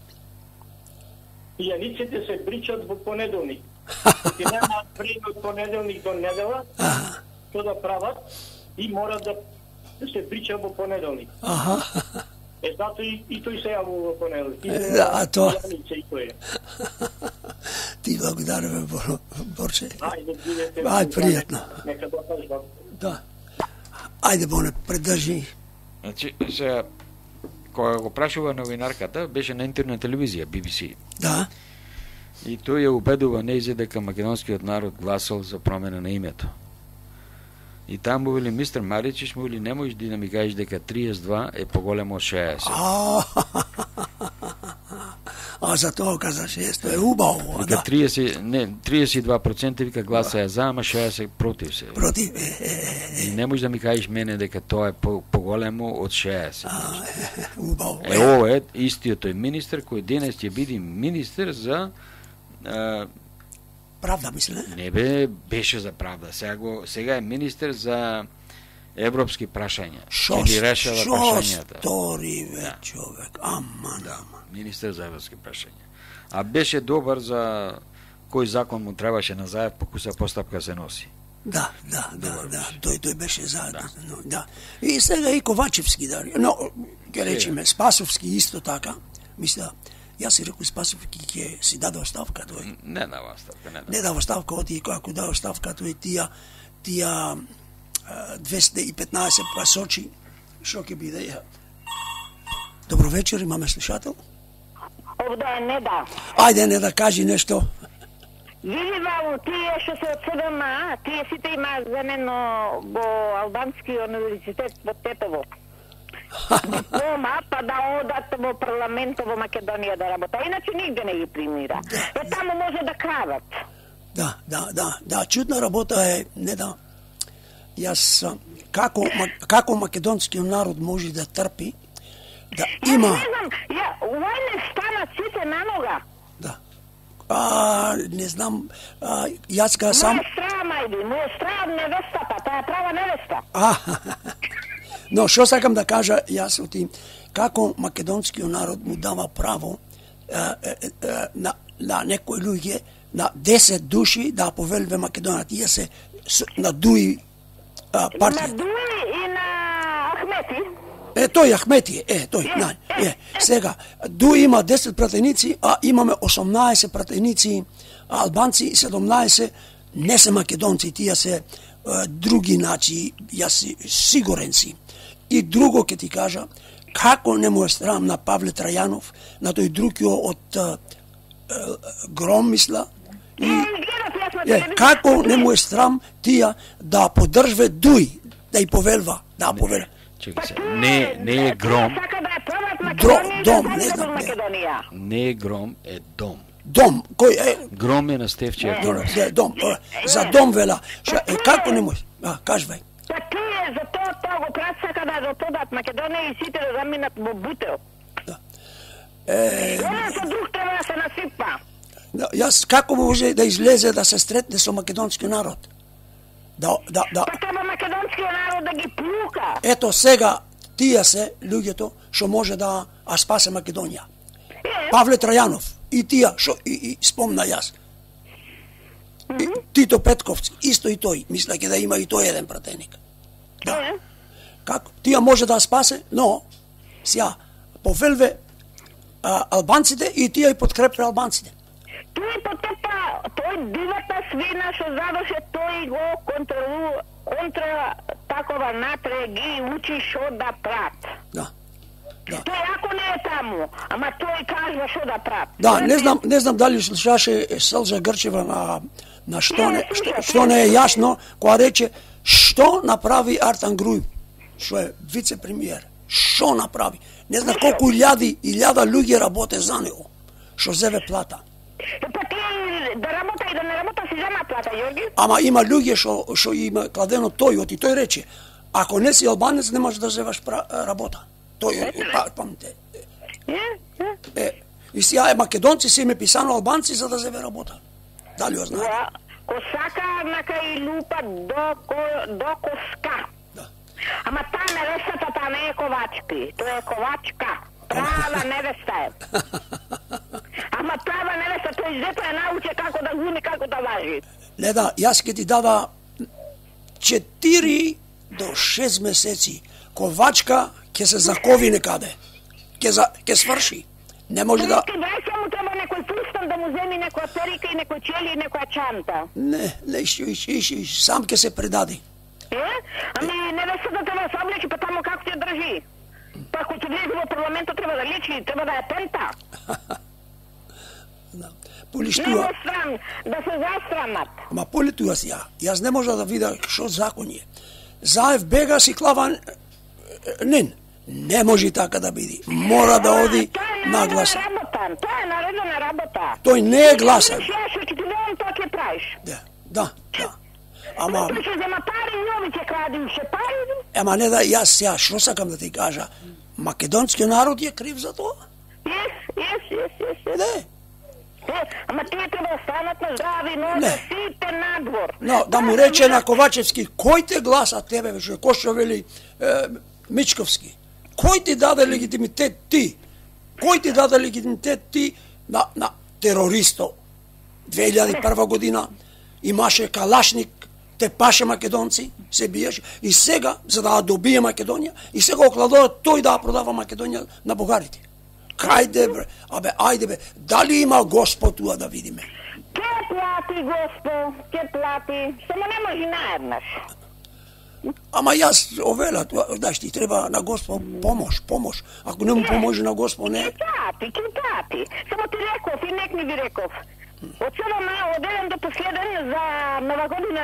пијаниците се бричат во понеделник. Ти нема време од понеделник до недела, што да прават и мора да се брича во понеделник. Аха. Зато и тој се јавува во понеделник. Да, а тоа- Пијаница и тој е. Ти благодараме, Борче. Ајде, бидете. Ајде, пријатно. Нека докажам. Да. Ајде, Боне, предржи. значи сега кога го прашува новинарката, беше на интернет телевизија BBC. Да. И тој ја убедува нејзе дека македонскиот народ гласал за промена на името. И таму вели мистер Маричич му вели не можеш да ми кажеш дека 32 е поголемо од 60. А за тоа казаш, тоа е убаво, Вика да. 32% вика гласа е за, ама 60 против се. Против, И не можеш да ми кажеш мене дека тоа е поголемо од 60. убаво. Ова е истиот тој министер кој денес ќе биде министер за Правда, мисле? не беше за правда. Сега е министер за европски прашања. Шо решава прашањата. стори ве човек? Аман. Министер за европски прашања. А беше добар за кој закон му требаше на заев по која постапка се носи. Да. Тој беше заедно. Да. И сега и Ковачевски, да. Но, ќе речеме, Спасовски исто така. Мисля, јас си рекол Спасовски ќе си даде оставка тој. Не дава оставка, Не дава оставка, оти како дава оставка тој тија 215 пасочи, шо ќе биде ја. Добро вечер, имаме слушател. Овде е Неда. Ајде, не да кажи нешто. Види ваму, тие што се од СДМ, тие сите имаат земено во Албански универзитет во Тетово. Диплома, па да одат во парламентот во Македонија да работа. Иначе нигде не ги примира. Таму може да крадат. Да, чудна работа е, не да. Јас, како македонскиот народ може да трпи, да има... Не знам, овај не станат сите на нога. Да. Не знам, јас ка сам... Моја страва, мајди, моја страва невестата, таа е права невеста. Но што сакам да кажа, јас оти, како македонскиот народ му дава право на некои луѓе, на 10 души да повелве Македонија. Тие се на Дуи партија. На Дуи и на Ахмети. Тој Ахмети, тој, сега, Дуи има 10 пратеници, а имаме 18 пратеници албанци и 17 не се македонци, тие се други нации, јас си сигурен си. И друго ќе ти кажа, како не му е срам на Павле Трајанов, на тој другиот од Гром, мисла, како не му е срам тие да поддржве Дуи, да ја повелва, Чекај се, не е Гром. Дом, не знам. Не е Гром, е Дом. Дом, кој е? Гром е на Стефчија Гром. Дом, за Дом вела. Како не може? Кажувај. Па тие за тоа го прат сака да додат Македонија и сите да заминат во Бутел. Тоа со друг треба да се насипа. Јас како може да излезе да се сретне со македонскиот народ? Па треба македонскиот народ да ги плука. Ето сега тие се луѓето што може да спасе Македонија. Павле Трајанов и тие што и спомна јас. Тито Петковски, исто и тој, мисля ќе да има и тој еден пратеник. Да. Како? Тие може да спасе, но сега повелве албанците и тие и подкрепе албанците. Тој потепа, тој дивата свина што задоше, тој го контра такова натре ги учи шо да прат. Да. Тој ако не е таму, ама тој кажува шо да прат. Да, не знам дали слушаше Селжа Грчева на што не е јасно, која рече што направи Артан Груј, што е вице-премиер. Што направи? Не знам колку илјада луѓе работе за него, што зеве плата. Па ти да работа и да не работа си зема плата, Јорги? Ама има луѓе што има кладено тој, оти тој рече, ако не си албанец не можеш да зеваш работа. Тој памте. И сега македонци си име писано албанци за да зеве работа. Дали ја знаете? Ко сака нака и лупа до коска. Ама таа невестата, таа не е ковачки, тоа е ковачка. Права невеста е. Ама права невеста, тој зето е научи како да гуни, како да важи. Не да, јас ќе ти дава 4 до 6 месеци. Ковачка ќе се закови некаде. Ќе сврши. Не може да... Браќа му треба некој пустан да му земи некоја перика и некој чели и некоја чанта. Не, сам ќе се предади. Ами невестата треба да се облечи, па тамо како ќе држи? Па ако ќе влезе во парламентот треба да лечи, треба да ја пента. Поли Не што? го срам, да се засрамат. Ама поли туа си ја. Јас не можа да видам што закон е. Заев бега си клава нин. Не може така да биде. Мора да оди на гласа. Тоа е наредена работа. Тој не е гласен. Ја што ќе ти дадам, тоа ќе правиш. Да. Ама Тој ќе зема пари, нови ќе кради уште пари. Ама не да јас ја што сакам да ти кажа. Македонскиот народ е крив за тоа? Yes. Не. Ама тие треба да станат на здрави нозе, Не. сите надвор. Но да му рече на Ковачевски, кој те гласа тебе, беше кој што вели Мичковски. Кој ти даде легитимитет ти? Кој ти даде легитимитет ти на терористо? 2001 година имаше калашник, те паше македонци, се биеше и сега за да добие Македонија и сега окладува тој да продава Македонија на бугарите. Кајде бре? Ајде бе, дали има Господ туа да видиме? Ке плати Господ, ке плати, само не може наеднаш. Ама јас овела, знаеш, ти треба на Господ помош. Ако не му поможи на Господ, не. Ке плати. Само ти реков и нек ми ви реков. Од СВМ, од еден до последен за Нова година,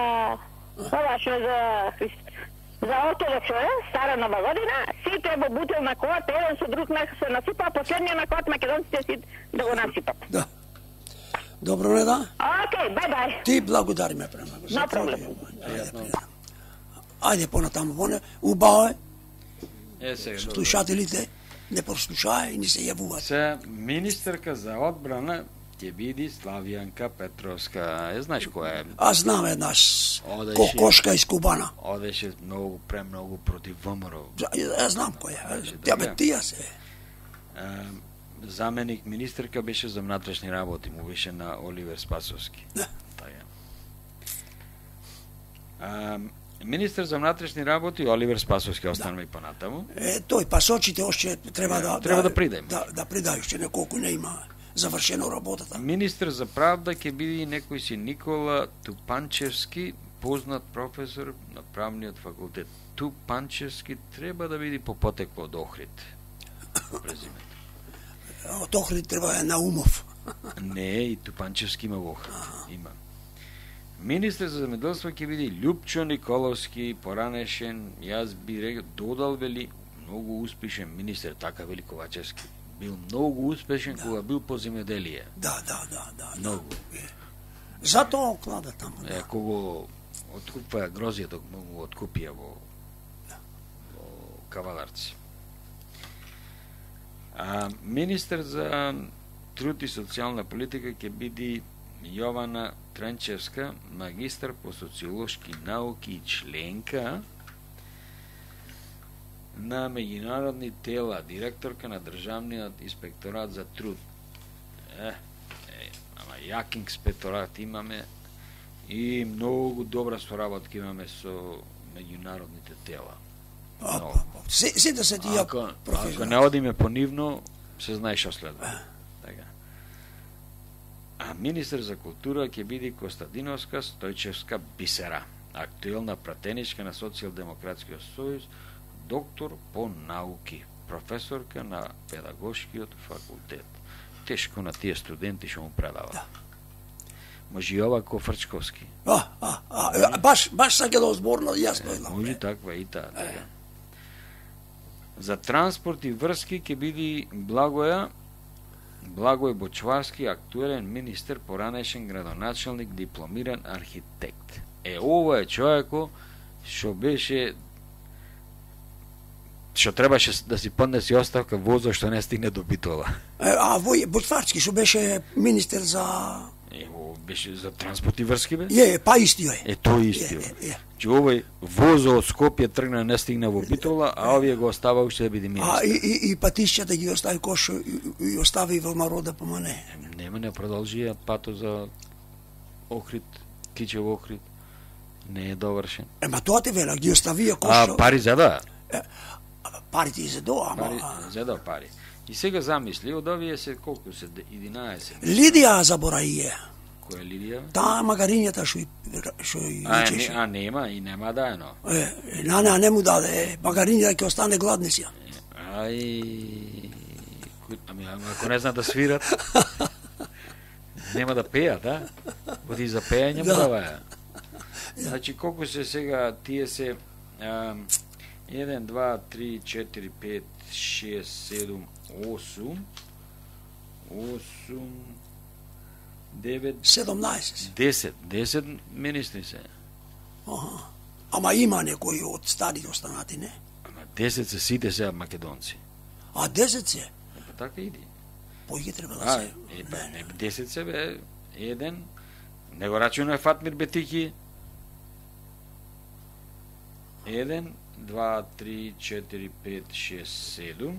за ортодоксо, стара Нова година, сите во бутел на кот, еден со друг се насипа, последниот на кот македонците си да го насипат. Да. Добро не да? Окей, бај. Ти благодари ме према. No problem. Ајде понатаму, убаво е. Сега. Слушателите не прослушаа и ни се јавуваат. Се министерка за одбрана ќе биде Славјанка Петровска. Знаеш која е? Аз знам еднаш Одеше. кокошка из Кубана. Одеше премногу против ВМРО. Јас знам која. Тя бе тија се. Заменик министерка беше за внатрешни работи, му беше на Оливер Спасовски. Да. Министер за внатрешни работи Оливер Спасовски останува и понатаму. Тој пасочите още треба да придеме. Да придај уште неколку не има завршено работата. Министер за правда ќе биде некој си Никола Тупанчевски, познат професор на правниот факултет. Тупанчевски треба да биде по потекло од Охрид. Презимето. Од Охрид треба е Наумов. Не, и Тупанчевски има во Охрид. Има. Министер за земјоделство ќе биде Љупчо Николовски, поранешен, јас би рекол, додал вели, многу успешен министер, така вели Ковачевски. Бил многу успешен кога бил по земјоделие. Да. Многу. Затоа оклада таму. Кога откупува грозијето, многу откупија во Каваларци. Министер за труд и социјална политика ќе биде Јована Тренчевска, магистар по социолошки науки и членка на меѓународни тела, директорка на Државниот инспекторат за труд. Ама јак инспекторат имаме и многу добра соработка имаме со меѓународните тела. Сите се тие професионални. Ако не одиме по нивно, се знае што следва. Така. А министер за култура ќе биде Костадиновска Стојчевска Бисера, актуелна пратеничка на Социјалдемократскиот сојуз, доктор по науки, професорка на педагошкиот факултет. Тешко на тие студенти што му предава. Да. Може и ова ко Фрчковски. Баш саке да озборно, јасно. Може таква и таа. За транспорт и врски ќе биде Благој Бочварски, актуелен министер, поранешен градоначелник, дипломиран архитект. Ова е човеко што беше што требаше да си поднеси оставка возо што не стигне до Битола. Бочварски што беше министер за беше за транспорт и врски бе? Па истиот е. Тој истиот. Че овој возо од Скопје тргна не стигна во Битола, а овие го остава уште да биде министер. И патишќата ги остави кошо и остави во Марода помане. Нема не продолжија пато за Охрид, Кичево Охрид. Не е довршен. Ема тоа те вела, ги оставија кошо. Пари зеда? Парите зедо, ама зеда пари. И сега замисли, од овие се колку се 11. Лидија забораија. Која Лидија? Таа магарињата што и речеше. Нема и нема даено. Не му даде, магарињата ќе остане гладни си. Ако не знаат да свират. Нема да пеа, да? Води за пеење Да. праваја. Значи, колку се сега, тие се 1, 2, 3, 4, 5, 6, 7, 8, 9, 17. 10 министри се. Аха. Ама има некои од старите останати, не? Ама 10 се сите сега македонци. А 10 се? Па така иди. Поиќе треба да А, се... не 10 се бе, еден, не го рачунае Фатмир Бетики. 1, 2, 3, 4, 5, 6, 7,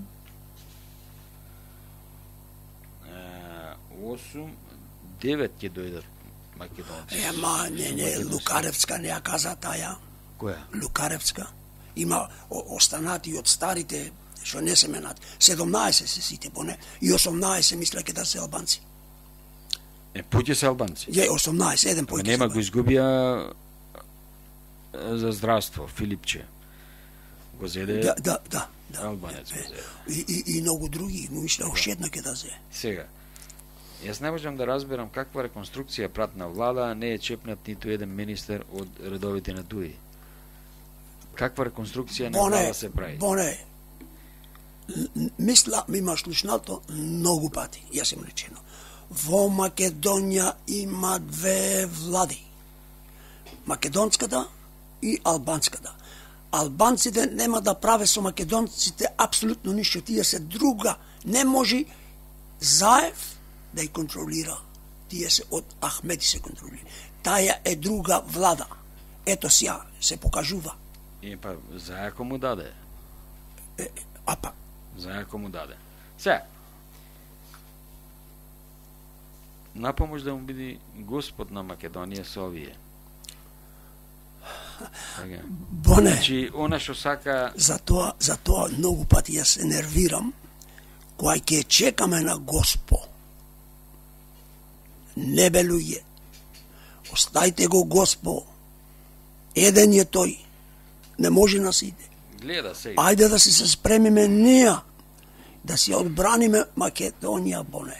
8, 9 ќе дојдат македонци. Ема, не, Лукаревска не ја каза таја. Која? Лукаревска. Има останати од старите, што не се менат. 17 се сите поне. И 18 мисля ке да се албанци. Поќе се албанци. Е, 18, еден појќе. Нема го изгубија за здравство, Филипче. Го зеде Да. албанец го зеде. И многу други, но мисля уште една ке да зе. Сега, јас не можам да разберам каква реконструкција пратна влада, а не е чепнат ниту еден министер од редовите на ДУИ. Каква реконструкција не влада да се прави? Боне, мисла, има слушнато многу пати, јас им речено. Во Македонија има две влади. Македонската и албанската. Албанците нема да праве со македонците апсолутно ништо. Тие се друга. Не може Заев да ја контролира. Тие се од Ахмети се контролира. Таја е друга влада. Ето сја се покажува. И па, зајако му даде. Апа, Зајако му даде. Сега, напомош да му биде господ на Македонија со овие. Така. Боне, Значи, она што сака... затоа многу пати јас се нервирам, која ќе чекаме на Госпо. Не бе луѓе. Оставите го Госпо. Еден е тој. Не може на сите. Гледа се. Ајде да се спремиме ние, да си одбраниме Македонија, боне.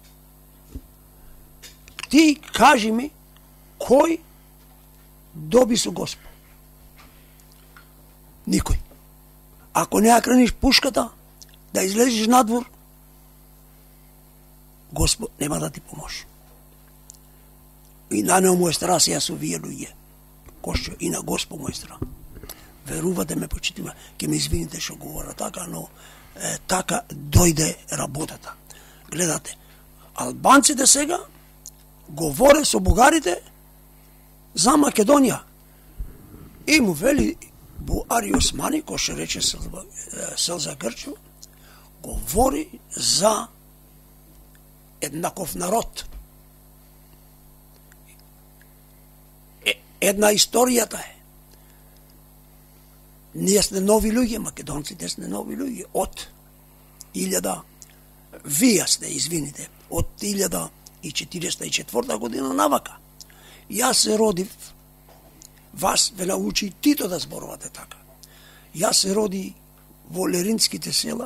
Ти кажи ми, кој доби со Госпо? Никој. Ако не ја крениш пушката, да излезеш надвор, Господ нема да ти поможе. И на него му е стара сеја со вие луѓе. Кошчо, и на Господ му е стара. Верувате ме, почитува, ќе ме извините што говоря така, но така дојде работата. Гледате, албанците сега говоре со бугарите за Македонија. И му вели Буари Османи, кој што рече Селза Грчев, говори за еднаков народ. Една историјата е. Ние сме нови луѓе, македонците сме нови луѓе. Вие сте, извините, од 1044 година навака. Јас се родив, вас ве научи Тито да зборувате така. Јас се роди во Леринските села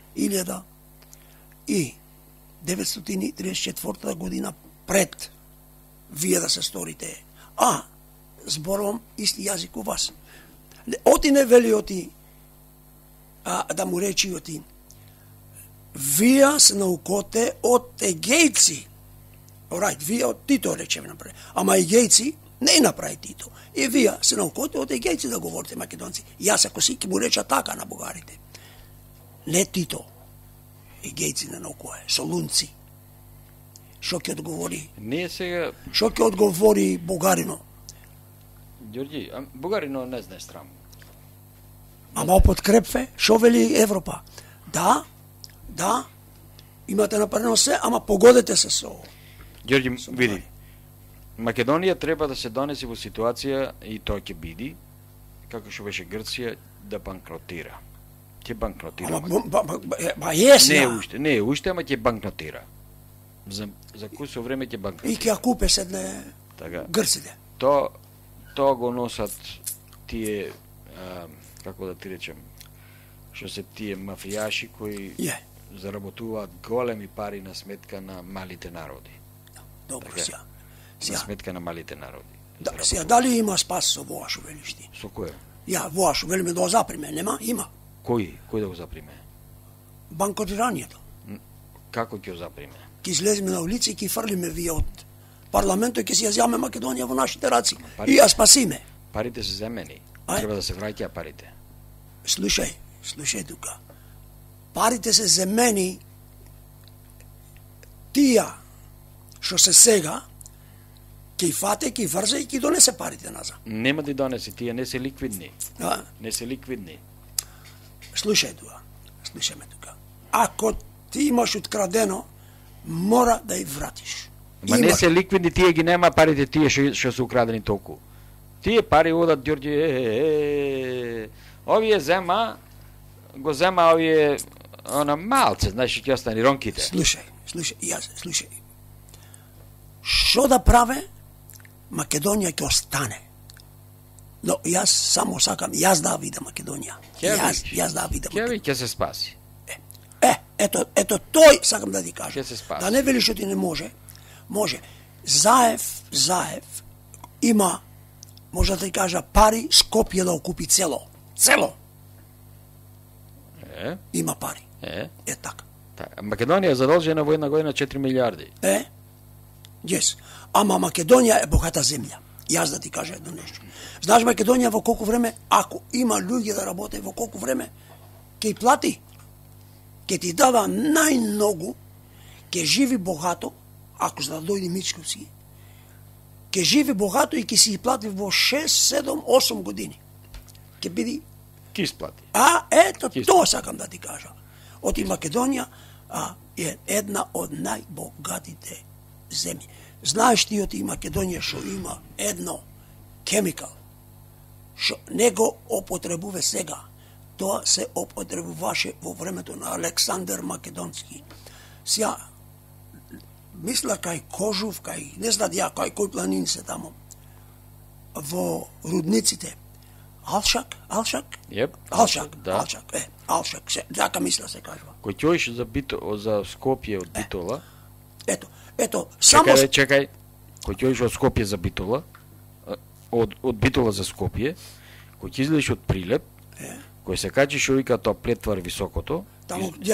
1934 година пред вие да се сторите. Зборувам исти јазик у вас. Оти не вели оти, да му речи оти, вие се наукоте од егејци. Вие од Тито речеме направи. Ама егејци не направи Тито. И вие се наукоте од егејци да говорите македонци. Јас ако си ќе му реча така на бугарите. Не Тито. Егејци не наукое. Солунци. Шо ќе одговори? Не сега... Шо ќе одговори бугарино? Ѓорѓи, бугарино не знае страмо. Ама подкрепве, шо вели Европа? Да, имате направено се, ама погодете се со... Ѓорѓи, види, Македонија треба да се донеси во ситуација, и тоа ќе биде, како што беше Грција, да банкротира. Ќе банкротира. Не е уште, ама ќе банкротира. За кусо време ќе банкротира. И ќе ја купе седне грците. Тоа го носат тие, како да ти речем, што се тие мафијаши кои заработуваат големи пари на сметка на малите народи. Добро, Така е. сега. За Сега, сметка на малите народи. да, сега, дали има спас со воа што велиш ти? Со кој? Ја, воа што велиме да го заприме, нема? Има. Кој да го заприме? Банкотиранието. Како ќе го заприме? Ке излеземе на улица и ке фрлиме вие од парламентот, ке си ја зјаме Македонија во нашите раци. пари- И ја спасиме. Парите се земени. Ај. Треба да се враќаат парите. Слушај тука. Парите се земени тија што се сега, ке и фате, ке и врзе и ке донесе парите назад. Нема да донесе, тие не се ликвидни. А? Не се ликвидни. Слушај ме тука. Ако ти имаш открадено, мора да ја вратиш. Ма не Имаш. се ликвидни, тие ги нема парите, тие што се украдени толку. Тие пари одат, Ѓорѓе, овие зема, го зема овие, малце, знаеш, ќе остани ронките. Слушај. Што да праве, Македонија ќе остане. Но јас само сакам, јас да видам Македонија. Јас да видам. Ќе се спаси. Ето тој сакам да ти кажам. Ќе се спаси. Да не велиш што ти не може. Може. Заев има, може да ти кажа, пари Скопје да окупи цело. Има пари. Е така. Македонија е задолжена во една година 4 милиарди. Yes. Ама Македонија е богата земја. Јас да ти кажа едно нешто. Знаеш Македонија во колку време, ако има луѓе да работе, во колку време ќе плати, ќе ти дава најмногу, ќе живи богато, ако за да дојде Мичковски, ќе живи богато и ќе си плати во 6, 7, 8 години. Ќе биде Ки исплати. ето тоа сакам да ти кажа. Оти Македонија е една од најбогатите земји. Знаеш ти оти Македонија што има едно хемикал што не го употребува сега. Тоа се употребуваше во времето на Александар Македонски. Сега мисла кај Кожув, кај не знам ја кај кој планин се тамо. Во рудниците. Алшак? Јеп. Алшак, Да. Алшак, така мисля се кажува. Кој ќоиш за Скопје од Битола. Ето, само Чекај. Кој ќоиш од Скопје за Битола, од Битола за Скопје, кој ќе излезеш од Прилеп, кој се качиш овика тоа плетвар високото. таму ја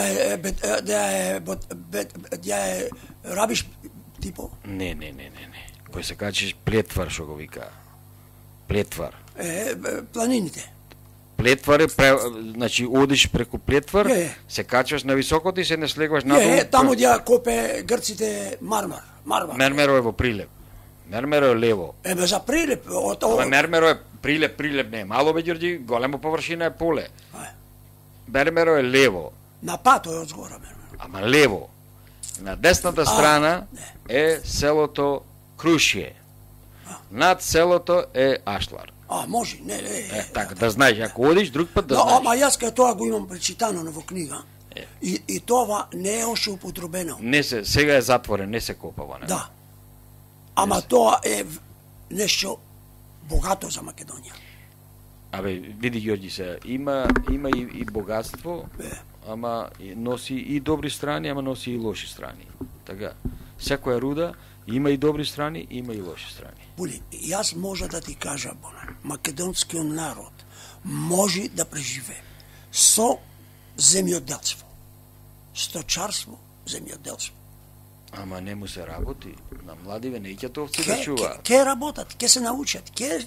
е рабиш типо. Не. Кој се качиш плетвар што го вика. Плетвар. Планините. Плетвар е, значи одиш преку Плетвар, се качваш на високото и се не слегваш надолу. Таму ја копе грците мармар. Мермеро е во Прилеп. Мермеро е лево. За Прилеп, Ама Мермеро е Прилеп не е мало бе Ѓорѓи, голема површина е поле. Мермеро е лево. На пато е одзгора Мермеро. Ама лево. На десната страна е селото Крушје. Над селото е Ашлар. Може, Така, да знаеш, ако одиш друг пат да знаеш. знаеш. Ама јас кај тоа го имам пречитано во книга. И тоа не е още употребено. Не се, сега е затворен, не се копа во него. Да. Ама тоа е нешто богато за Македонија. Абе, види Ѓорѓи се, има и богатство, ама носи и добри страни, ама носи и лоши страни. Така, секоја руда има и добри страни, има и лоши страни. Були, јас може да ти кажа, македонскиот народ може да преживее со земјоделство, сточарство, земјоделство. Ама не му се работи. На младиве не ќе овци да чува. Ке работат, ке се научат, ке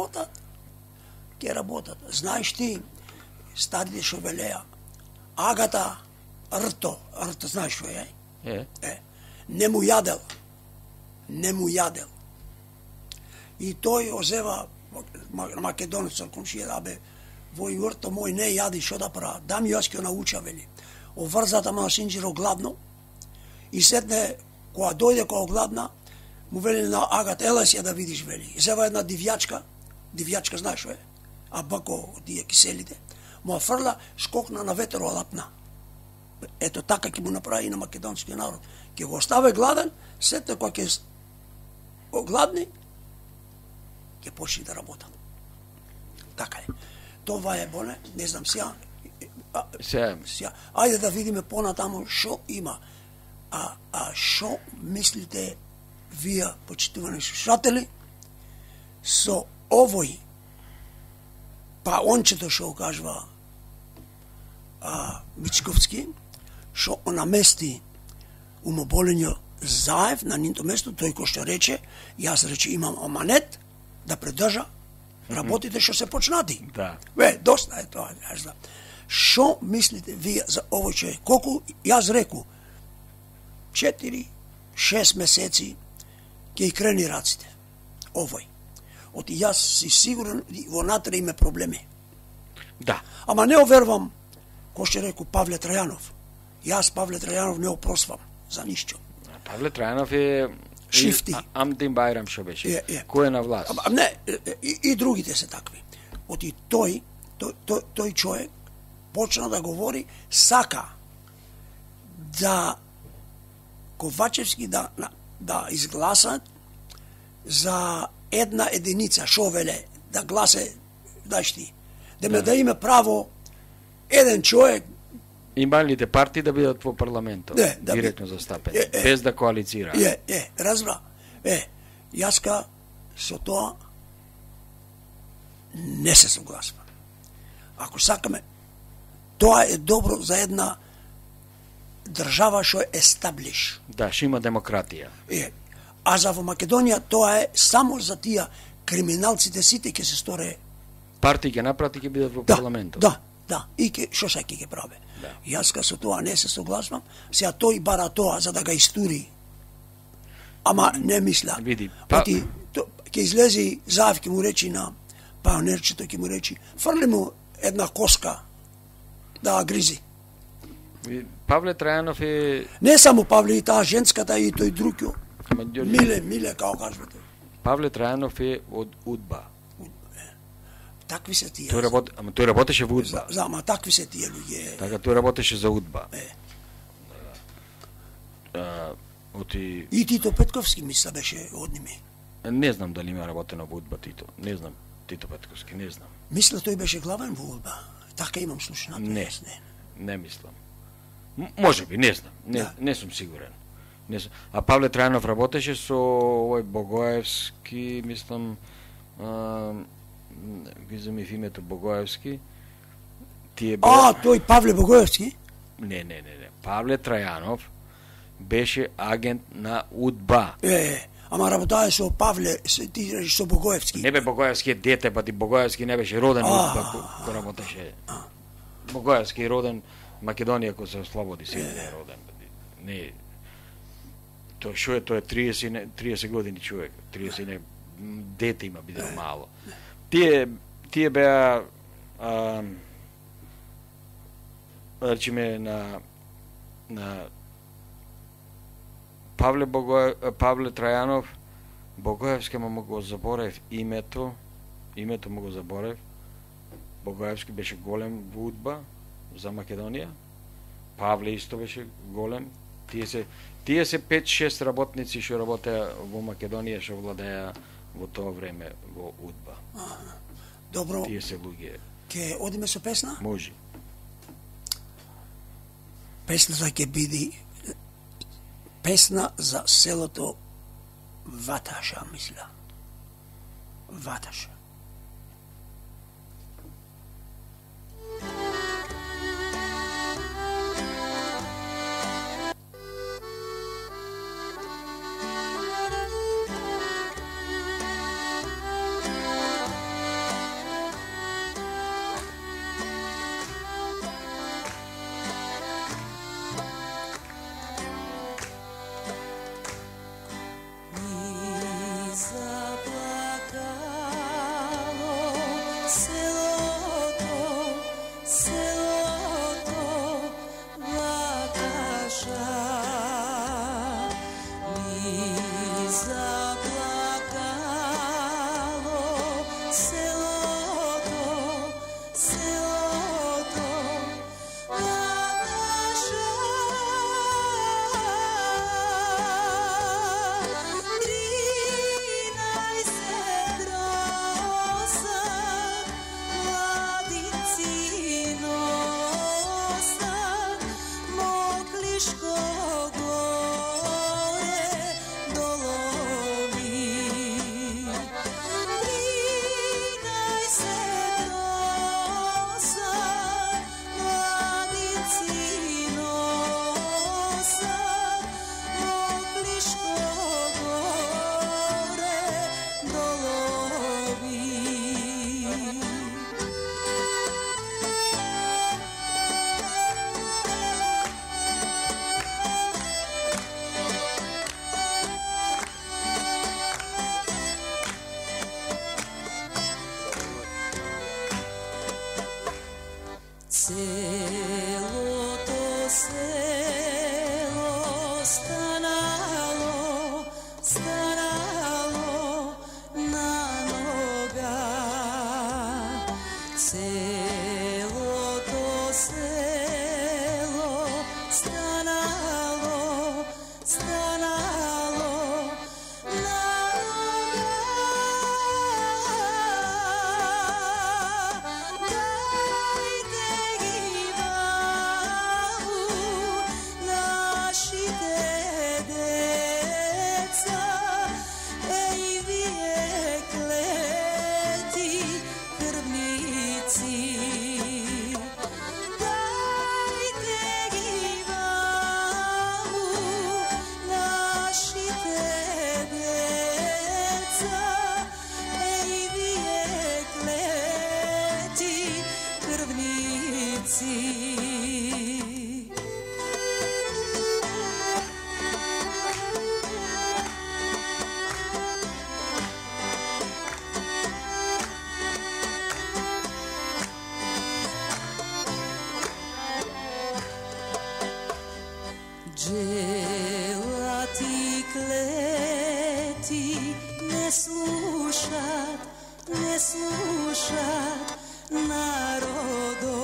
работат. Знаеш ти, старите шо велеа, агата рто знаеш шо е? Не му јадел. И тој озева македонецот комшија, абе, вој рто мој не јади, шо да права? Да ми јас ќе науча, вели. Оврзата ма синџиро гладно, и сетне, кога дојде кога гладна, му вели на агат, ела си ја да видиш, вели. Зева една дивјачка знаеш шо е? А бако тие киселите, му фрла, скокна на ветер, лапна. Ето така ќе му направи и на македонскиот народ. Ќе го остави гладен, сетне кога ќе гладни, ќе почне да работа. Така е. Това е боне, не знам сега. Ајде да видиме понатамо шо има. Шо мислите вие, почитувани слушатели, со овој ончето што кажува Мичковски, што намести умоболенјо Заев на нито место, тој кој што рече, јас рече имам аманет да предржа работите што се почнати. Да. Доста е тоа, знаеш да. Што мислите вие за овој човек? Колку јас реку 4-6 месеци ќе и крени раците. Овој. Оти јас си сигурен во натре име проблеми. Да. Ама не овервам кој што реку Павле Трајанов. Јас Павле Трајанов не опросвам за ништо. Павле Трајанов е Шифти. Амдин Бајрам што беше. Кој е на власт? Не, и другите се такви. Оти тој човек почна да говори, сака да Ковачевски да изгласат за една единица, шо веле, да гласе, да има право еден човек. Ималите партии да бидат во парламентот, директно застапени, без да коалицира. Разбра. Јаска со тоа не се согласувам. Ако сакаме, тоа е добро за една држава што е естаблиш. Да, што има демократија. А за во Македонија тоа е само за тие криминалците сите ќе се сторе. Партии ќе напрати ќе бидат во парламентот. Да. И што саки ќе праве. Јаска со тоа не се согласувам. Сега тој бара тоа за да ga истури. Ама не мисля. Види, ќе излези Заев ќе му речи на паонерчето, ќе му речи фрли му една коска да гризи. Павле Трајанов е... Не само Павле, и таа женската и тој другиот. Миле, како кажувате. Павле Трајанов е од УДБА. Такви се тие. Тој работеше во УДБА. Ама такви се тие луѓе. Така, тој работеше за УДБА. И Тито Петковски мисля беше од ними. Не знам дали има работено во УДБА Тито. Не знам Тито Петковски, не знам. Мисля тој беше главен во УДБА. Така имам слушнато. Не мислам. Може би, не знам. Не сум сигурен. А Павле Трајанов работеше со овој Богоевски, мислам, визам и името Богоевски. Тој Павле Богоевски? Не. Павле Трајанов беше агент на УДБА. Ама работае со Павле, со Богоевски. Не бе, Богоевски е дете, па ти Богоевски не беше роден УДБА, кој работеше. Богоевски е роден Македонија кој се ослободи, се не е роден. Не. Тој што е, тој е 30 години човек, 30 не дете има бидел мало. Тие беа речеме на Павле Трајанов, Богоевски му го заборев името му го заборев. Богоевски беше голем во УДБА за Македонија. Павле исто беше голем. Тие се 5-6 работници што работеа во Македонија, што владеа во тоа време во УДБА. Добро. Тие се луѓе. Ке одиме со песна? Може. Песната ќе биде песна за селото Ваташа, мисля. Ваташа. Заплакал не слушат народо.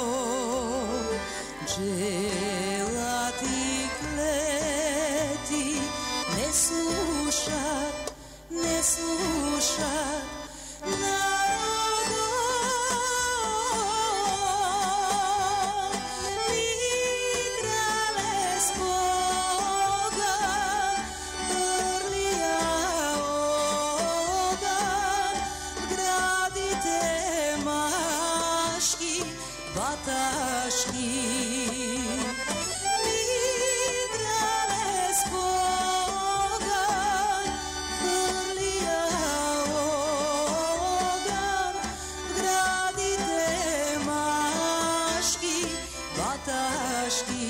Джелати клети не слушат народо. Играле с Бога, Брлия оган, градите машки, баташки. Играле с Бога, Брлия оган, градите машки, баташки.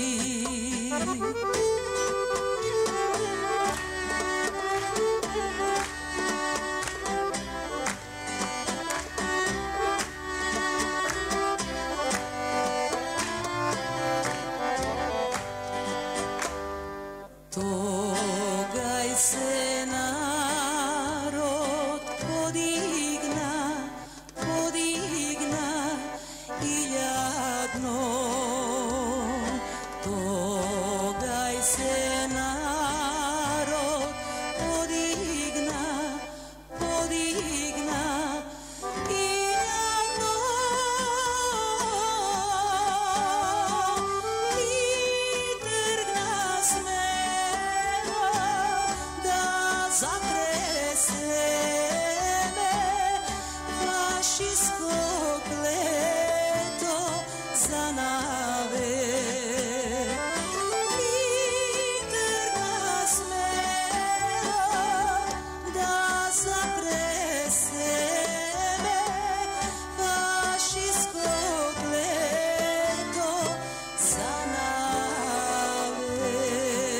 Тогай се народ подигна илјадно. Тогай се народ подигна илјадно. И тргна смело да затресеме фашистско клето за навек. И тргна смело да затресеме фашистско клето за навек.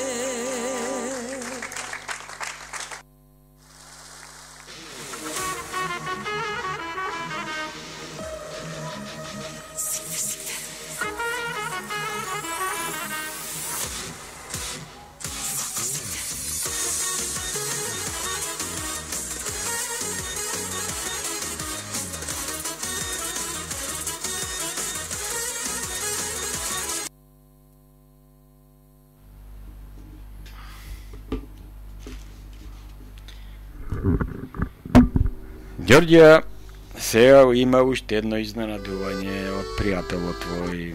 Ѓорѓија, сега има уште едно изненадување од пријателот твој.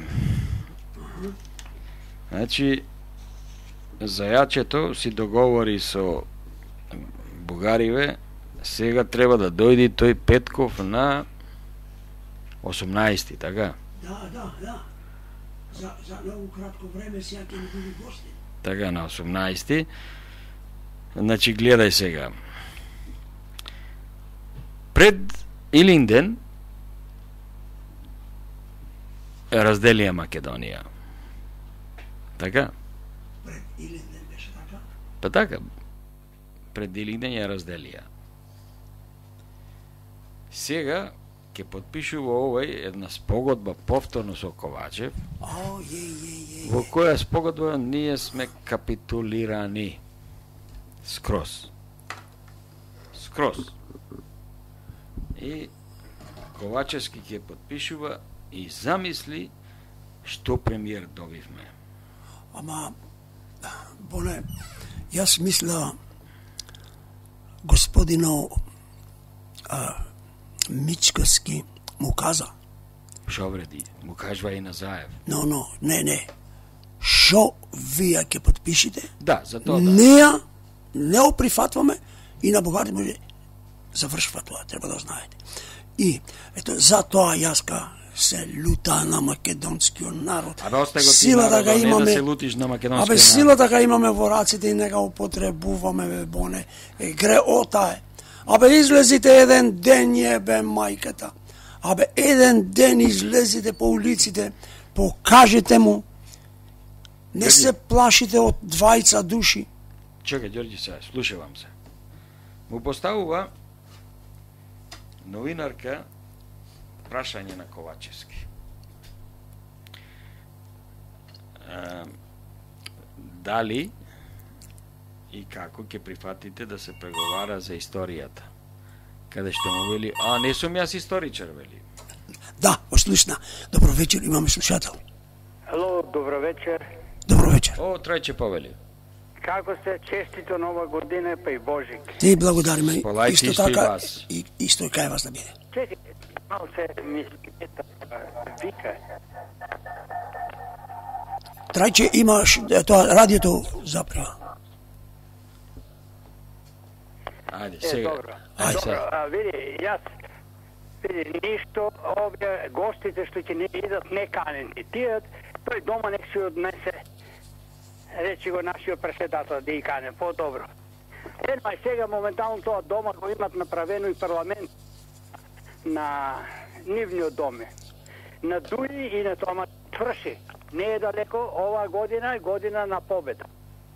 Значи, зајачето си договори со бугариве, сега треба да дојди тој Петков на 18, така? Да. За многу кратко време сега ќе ни биде гости. Така, на 18. Значи, гледај сега. Пред Илинден разделија Македонија. Така? Пред Илинден беше така? Па така. Пред Илинден ја разделија. Сега ќе подпишува овој една спогодба повторно со Ковачев, во која спогодба ние сме капитулирани. Скроз. И Ковачевски ќе подпишува и замисли што премиер добивме. Ама, Боне, јас мисля господино Мичковски му каза. Шо вреди? Му кажува и Назаев. Не. Шо вие ќе подпишите? Да, за тоа да. Неа не го прифатваме и на бугарите може завршва тоа, треба да знаете. И ето за тоа јаска се лута на македонскиот народ. Абе остай го ти народ, не да се лутиш на македонскиот народ. Силата га имаме во раците и не га употребуваме, бе, Боне. Греота е. Излезите еден ден, јебе мајката. Еден ден излезите по улиците, покажете му. Не се плашите од 20 души. Чекај, Ѓорѓи, сега, слушавам се. Му поставува новинарка прашање на Ковачевски. Дали И како ќе прифатите да се преговара за историјата? Каде што му вели, а не сум јас историчар, вели. Да, ослушна. Добро вечер, имаме слушател. Ало, добро вечер. Добро вечер. О, трајче повели. Како сте? Честито нова година, па и Божик. Ти благодариме. Полајте Исто исто и така, вас. и исто и кај вас да биде. Чекайте, мало се ми вика. Трајче, имаш тоа радиото запрема. Ајде, сега. Добро. Ајде, Добро, сега. види, јас ништо овде гостите што ќе не идат неканени. Тие тој дома нек си однесе, речи го нашиот председател да и кане по-добро. Ено, сега моментално тоа дома го имат направено и парламент на нивниот доме. На Дуи и на тоа тврши. Не е далеко, ова година е година на победа.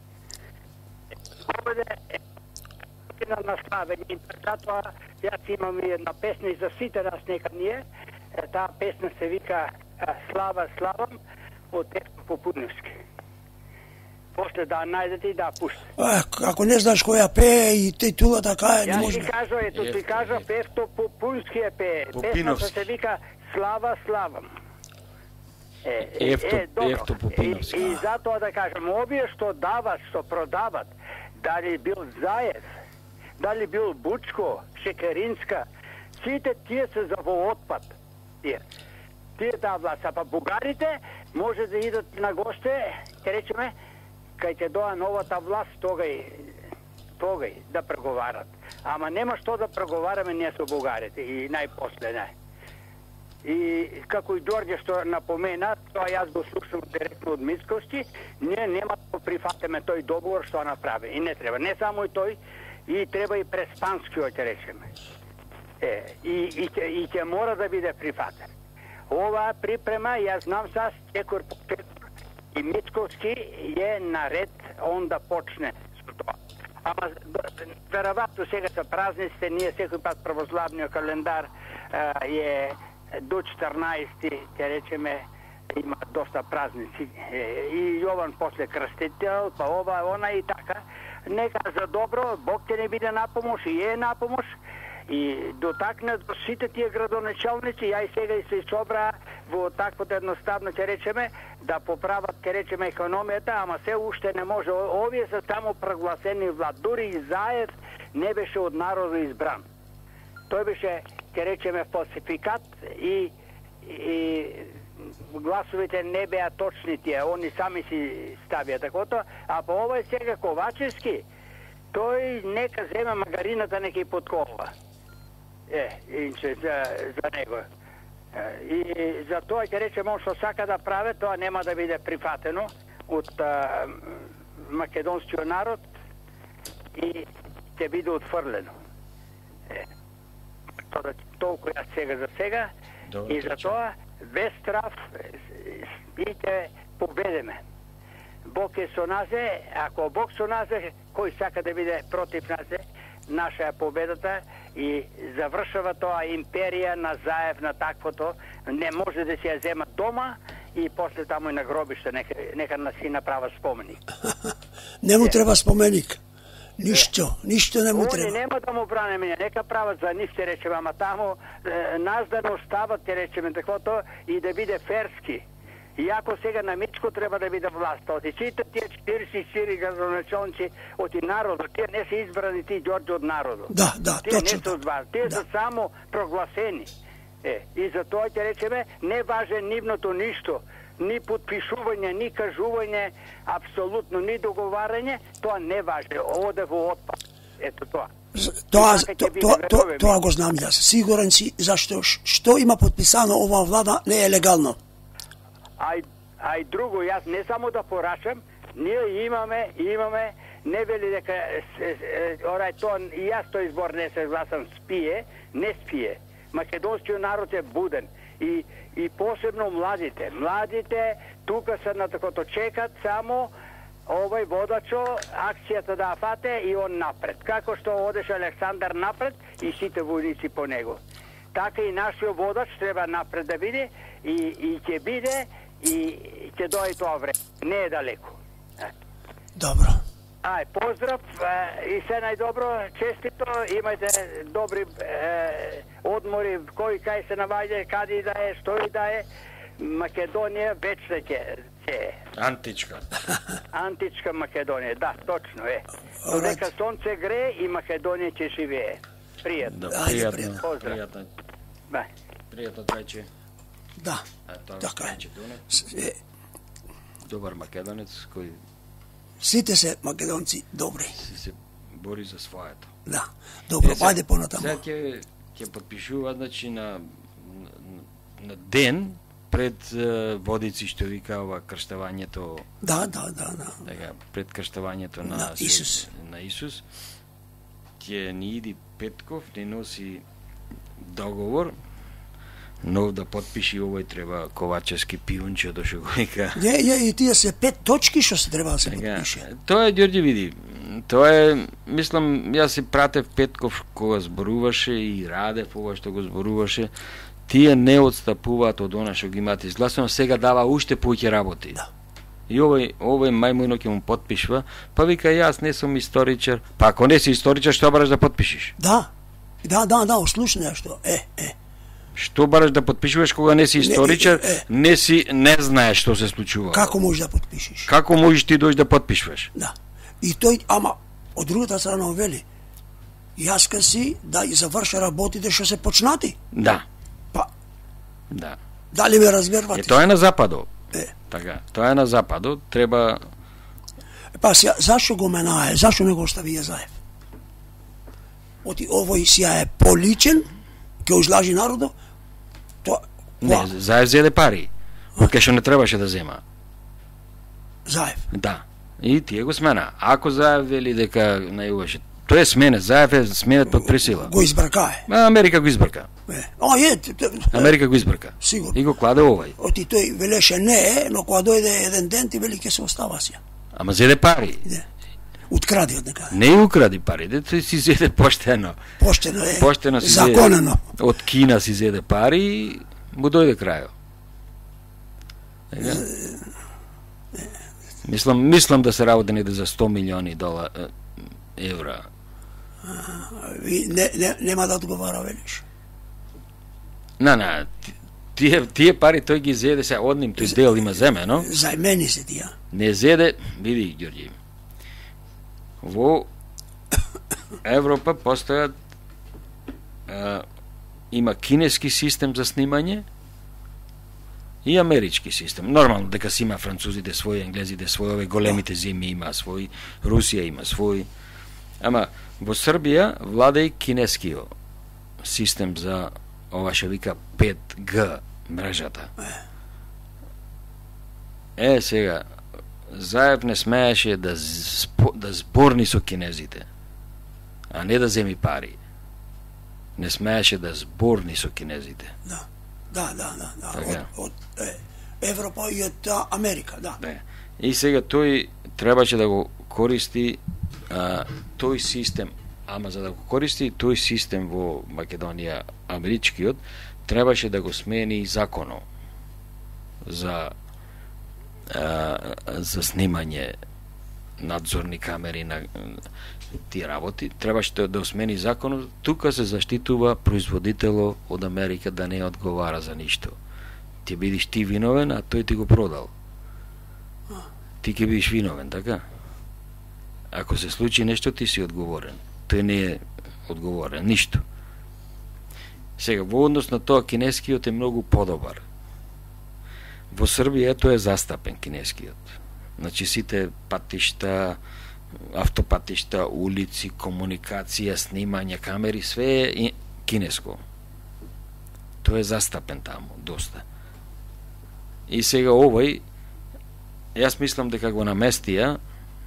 Победа е година на славење. И затоа јас имам и една песна и за сите нас нека ние. Таа песна се вика Слава, славам од Евто Попудневски. После да најдете и да пуште. Ако не знаеш која пее и титула така не Јас може. ти кажа, ето ти кажа, Евто Попудневски е пее. Песната Попиновски. се вика Слава, славам. Евто Попиновски. И затоа да кажам, овие што дават, што продават, дали бил Заев, дали бил Бучко, Шекеринска, сите тие се за во отпад. Тие таа власт. А па бугарите може да идат на госте, ќе речеме, кај ќе доа новата власт, тогај да преговарат. Ама нема што да преговараме ние со бугарите и најпосле не. И како и Ѓорѓе што напомена, тоа јас го слушам директно од Мицкости, ние нема да прифатиме тој договор што направи. И не треба. Не само и тој, и треба и Преспанскиот, ќе речеме. И ќе мора да биде прифатен. Оваа припрема, јас знам сас, Чекор по Чекор и Мицкоски е наред он да почне со тоа. Ама веројатно сега се празниците, ние секој пат православниот календар е до 14, ќе речеме, има доста празници. И Јован после крстител, па ова, она и така. Нека за добро, Бог ќе не биде на помош и е на помош. И дотакне до сите тие градоначалници, ја и сега и се собра во таквото едноставно, ќе речеме, да поправат, ќе речеме, економијата, ама се уште не може. Овие се само прогласени влад. Дури и Заев не беше од народот избран. Тој беше, ќе речеме, фалсификат и гласовите не беа точни тие, они сами си ставија такото, а по овој сега Ковачевски, тој нека зема магарината, нека и подколва. Инче, за него. И за тоа ќе речеме, он што сака да прави, тоа нема да биде прифатено од македонскиот народ и ќе биде отфрлено. Толку јас сега за сега. Добро, И за тоа, без страф, и ќе победиме. Бог е со назе, ако Бог со назе, кој сака да биде против назе, наша е победата и завршава тоа империја на Заев, на таквото, не може да си ја зема дома и после таму и на гробиште, нека на си направа споменик. Не му треба споменик. Ништо не му Они треба. нема да му бранеме, нека прават за нив, те речеме, ама таму нас да не остават, те речеме, таквото, и да биде ферски. Иако сега на Мичко треба да биде власта. Оти сите тие 44 градоначалници од народот, тие не се избрани ти Ѓорѓе од народот. Да, тие не точно. се одбар, тие се само прогласени. И за тоа ќе речеме, не важи нивното ништо, ни подпишување, ни кажување, апсолутно ни договарање, тоа не важи, оде во отпад. Ето тоа. Тоа го знам јас. Сигурен си, зашто што има подписано оваа влада не е легално. А и друго, јас не само да порачам, ние имаме, не вели дека, тоа, и јас тој избор не се гласам, не спие. Македонскиот народ е буден. И посебно младите. Младите тука се на такото чекат само овој водачо акцијата да фате и он напред. Како што одеше Александар напред и сите војници по него. Така и нашиот водач треба напред да биде и ќе биде и ќе дојде тоа време. Не е далеко. Добро. Ај, поздрав и се најдобро, честито, имајте добри одмори, кој кај се наваѓа, каде и да е, што и да е. Македонија вече ќе е. Античка. Античка Македонија, да, точно е. Додека сонце грее и Македонија ќе живее. Пријатно. Да, пријатно. Поздрав. Пријатно. Да. Пријатно Трајче. Да. Тоа Така е. Трајче Дуне. Добар македонец кој Сите се македонци добри. се бори за своето. Да. Добро, ајде понатаму. Сега ќе подпишува, значи, на ден пред водици, што вика ова крштавањето. Да. Така, пред крштавањето На Исус. На Исус. Ќе ни иди Петков, ни носи договор, нов да подпиши, овој треба ковачевски пиунче, дошо го вика. И тие се 5 точки што се треба да се Така, подпише. тоа е, Ѓорѓе, види, тоа е, мислам, јас си пратев Петков кога зборуваше и Радев ова што го зборуваше, тие не отстапуваат од она што ги имаат изгласено, сега дава уште повеќе работи. Да. И овој мајмуно ќе му подпишва, па вика, јас не сум историчар. Па ако не си историчар, што бараш да подпишиш? Да, ослушни што. Што бараш да подпишуваш кога не си историчар, не знаеш што се случува? Како можеш да подпишеш? Како можеш ти дојдеш да подпишуваш? Да. И тој, ама, од другата страна вели, јас ка си да и заврша работите што се почнати. Да. Па, Да. дали ме разбервате? Тоа е на западот. Е. Така, тоа е на западот, треба... Па сега, зашо го менае? Зашо не го остави Јазаев? Овој сија е поличен, ќе излажи народот, тоа... Не, Заев зеде пари, кај што не требаше да зема. Заев? Да. И тие го смена. Ако Заев вели дека најуваше, тој е сменет, Заев е сменет под присила. Го избркае. Америка го избрка. Америка го избрка. Сигурно. И го кладе овај. Тој велеше не, но кога дојде еден ден ти вели ќе се остава сија. Ама зеде пари. Не. Уткради од некаде. Не укради пари, тој си зеде поштено. Поштено е. Поштено си законено. Зеде, од Кина си зеде пари и му дојде крајот. Мислам да се работи неде за 100 милиони евра. Нема да одговара, велиш. Тие пари тој ги зеде, се од ним тој дел има земено. Зајмени се тие. Не зеде, види, Ѓорѓи. Во Европа постојат има кинески систем за снимање и амерички систем. Нормално дека си има французите своји, енглезите своји, овие големите земји има своји, Русија има своји. Ама во Србија владеј кинескиот систем за ова што вика 5G мрежата. Сега Заев не смееше да зборни со кинезите, а не да земи пари. Не смееше да зборни со кинезите. Да. Така. Од Европа и од Америка, да. И сега тој требаше да го користи тој систем, ама за да го користи тој систем во Македонија, америчкиот, требаше да го смени законот за снимање, надзорни камери на тие работи, требаше да смени законот. Тука се заштитува производителот од Америка да не одговара за ништо. Ти бидиш ти виновен, а тој ти го продал. Ти ќе бидиш виновен, така? Ако се случи нешто, ти си одговорен. Тој не е одговорен, ништо. Сега, во однос на тоа, кинескиот е многу подобар. Во Србија тоа е застапен кинескиот. Значи сите патишта, автопатишта, улици, комуникација, снимање, камери, све е кинеско. Тоа е застапен таму, доста. И сега овој, јас мислам дека го наместија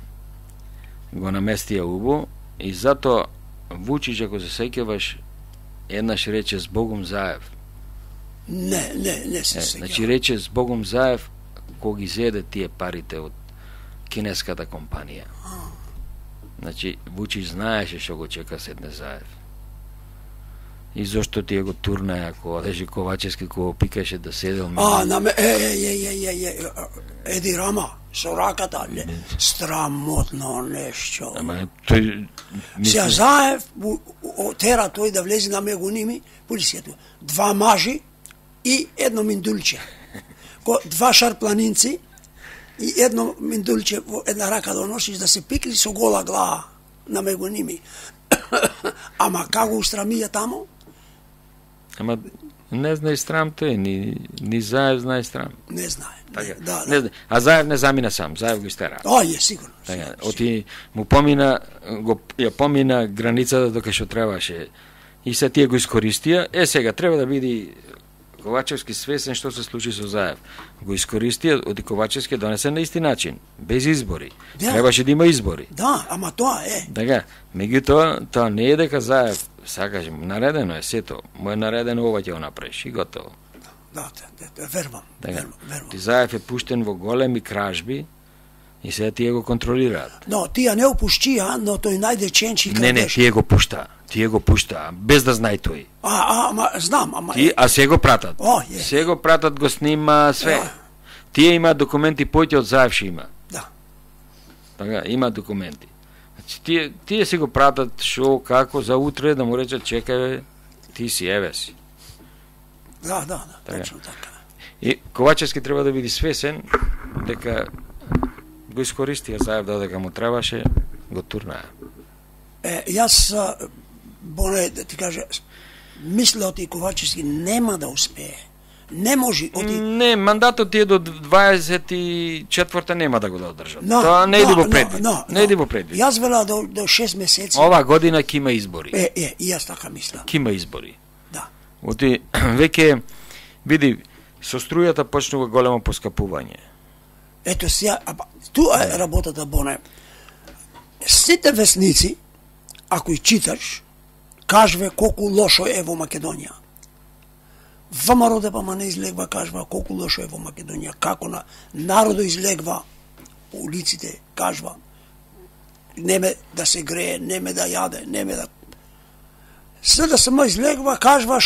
убо, и затоа Вучич, ако се сеќаваш, еднаш рече с Богом Заев. Не се сеќавам. Значи рече с Богом Заев кога ги зеде тие парите од кинеската компанија. Значи Вучич знаеше што го чека седне Заев. И зошто тие го турна, ако одеше Ковачевски, кога пикаше да седел Еди Рама, со раката, страмотно нешто. Ама тој Сега Заев тера тој да влезе на мегуними, полицијата. 2 мажи и едно миндулче. Два шарпланинци и едно миндулче во една рака да носиш да се пикли со гола глава на мегуними. Ама како устрамија тамо? Ама не знае срам тој, ни Заев знае срам. Не знае. Да. Не знае. А Заев не замина сам, Заев го истера. Е, сигурно. Така, оти му помина границата дока што требаше. И се тие го искористија. Сега треба да биде Ковачевски свесен што се случи со Заев. Го искористија, оти Ковачевски донесе на исти начин, без избори. Да. Требаше да има избори. Да, ама тоа е. Така, меѓутоа, тоа не е дека Заев, сакаш, наредено е сето, му е наредено ова ќе го направиш и готово. Да, верувам. Ти Заев е пуштен во големи кражби и сега тие го контролираат. Но тие не опуштија, но тој најде ченчи. Не, тие го пушта, без да знае тој. Ама знам, ама се го пратат. Се го пратат, го снима све. Тие имаат документи, појте од Заев ше има. Да. Така, има документи. Значи тие се го пратат шо, како за утре да му речат чекај, ти си еве си. Да, точно така. И Ковачевски треба да биде свесен дека го искористија Заев додека му требаше, го турнаа. Јас боне да ти кажа, мисля оти Ковачевски нема да успее. Не може Не, мандатот е до 24-та нема да го одржат. Тоа не иде во предвид. Не иде во предвид. Јас вела до 6 месеци. Ова година ќе има избори. И јас така мислам. Ќе има избори. Да. Оти веќе види со струјата почнува големо поскапување. Ето сега, туа е работата боне. Сите весници, ако и читаш, кажве колку лошо е во Македонија. ВМРО ДПМН не излегва, кажва колку лошо е во Македонија, како на народо излегва по улиците, кажва неме да се грее, неме да јаде, неме да... СДСМ излегва, кажва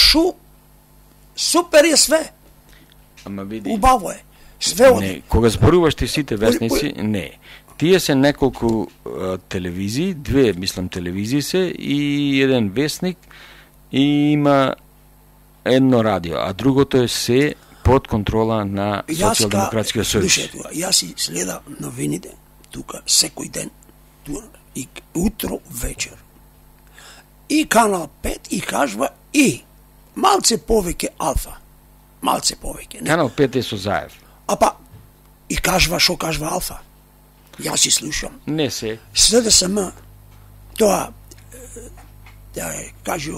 супер е све. Ама види. Убаво е. Све оди. Не, кога зборуваш ти сите вестници, не. Тие се неколку телевизии, две, мислам, телевизии се и еден вестник и има едно радио, а другото е се под контрола на Социјалдемократскиот сојуз. Јас си следам новините тука секој ден, и утро вечер. И Канал 5 и кажва и малце повеќе Алфа. Малце повеќе. Канал 5 е со Заев. И кажва шо кажва Алфа. Јас си слушам. Не се. СДСМ тоа да кажу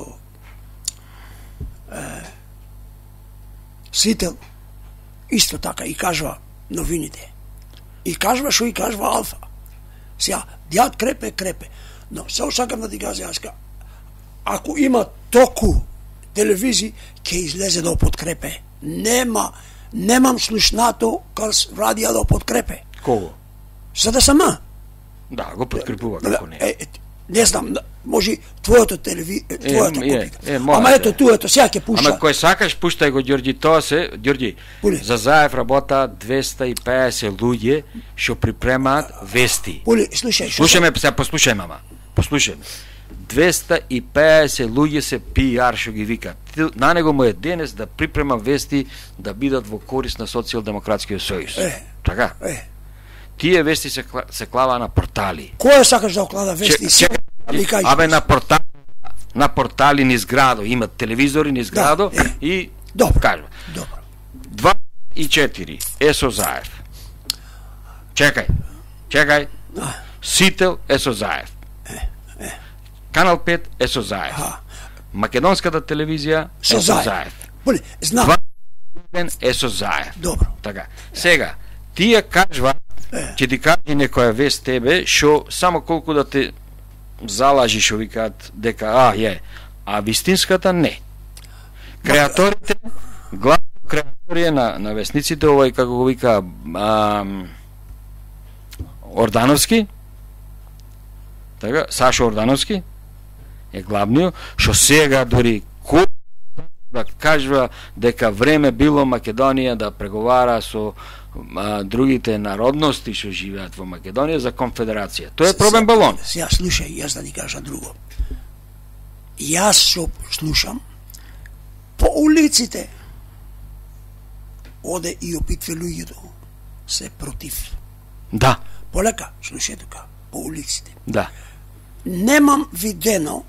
Сител исто така и кажва новините. И кажва шо и кажва Алфа. Сега, дјат крепе. Но само сакам да ти кажа јаска, ако има току телевизии, ќе излезе да подкрепе. Немам слушнато кај радија да подкрепе. Кого? СДСМ. Да, го подкрепува, како не. Не знам, може твоето твоето копика. Ама ето туето, сега ќе пуша. Ама кој сакаш, пуштај го, Ѓорѓи, тоа се, Ѓорѓи, за Заев работа 250 луѓе што припремаат вести. Слушај. Слушаме, сега послушај, мама. Послушај. 250 луѓе се PR што ги викаат. На него му е денес да припрема вести да бидат во корист на Социјалдемократскиот сојуз. Така? Тие вести се клава на портали. Кој сакаш да оклада вести? Абе на портали низ градо, имат телевизори низ градо и кажува. 2 и 4 е со Заев. Чекај. Сител е со Заев. Канал 5 е со Заев. Македонската телевизија е со Заев. Знам. Е со Заев. Добро. Така. Сега, тие кажува, ќе ти кажи некоја вест тебе, шо само колку да те залажи, шо викаат дека а вистинската не. Креаторите, главно креатори на вестниците, овој како го вика Ордановски, така, Сашо Ордановски е главниот, што сега дори кој да кажува дека време било Македонија да преговара со другите народности што живеат во Македонија за конфедерација. Тоа е проблем балон. Сега слушај, јас да ти кажа друго. Јас што слушам по улиците оде и опитве луѓето се против. Да. Полека, слушај тука, по улиците. Да. Немам видено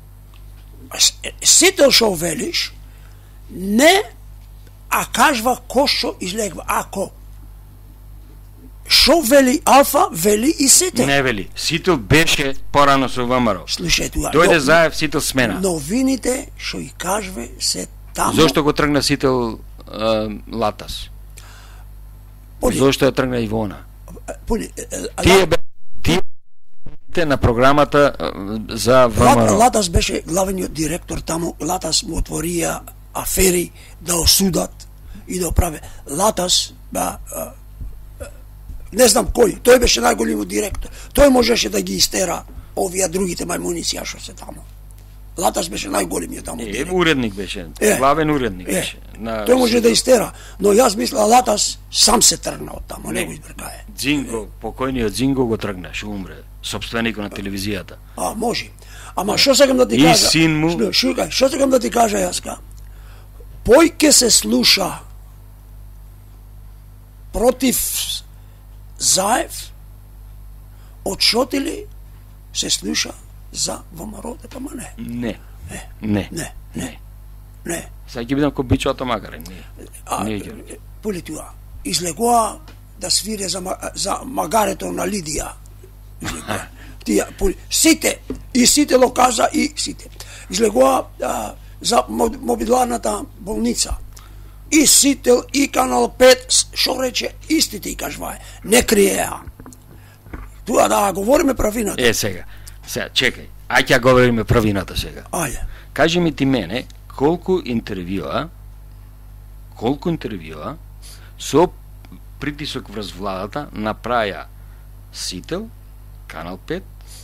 сите што велиш, не, а кажва кој што излегва. Ако шо вели Алфа, вели и Сител. Не вели. Сител беше порано со ВМРО. Слушај тука. Дојде Заев, Сител смена. Новините што и кажве се таму. Зошто го тргна Сител Латас? Зошто ја тргна Ивона? Тие на програмата за ВМРО. Латас беше главниот директор таму. Латас му отворија афери да осудат и да оправе. Латас не знам кој, тој беше најголемиот директор. Тој можеше да ги истера овие другите мајмуници што се таму. Латас беше најголемиот таму директор. Уредник беше, главен уредник беше. Тој може да истера, но јас мисла Латас сам се тргна од таму, не го избркае. Дзинго, покојниот Дзинго го тргна, што умре, сопственикот на телевизијата. Може. Ама што сакам да ти кажа? И син му. Што сакам да ти кажа јаска? Појќе се слуша против Заев, од Шотили се слуша за ВМРО, па не. Не. Сега ќе бидам ко бичото макаре, не. Поли тоа, излегува да свире за магарето на Лидија. Тие, сите го кажа и сите. Излегува за мобиларната болница. И Сител, и Канал 5, што рече, истите и кажвае. Не криеа. Тоа да говориме правината. Сега, чекај. Ајде ја говориме правината сега. Ајде. Кажи ми ти мене, колку интервјуа со притисок врз владата направија Сител, Канал 5,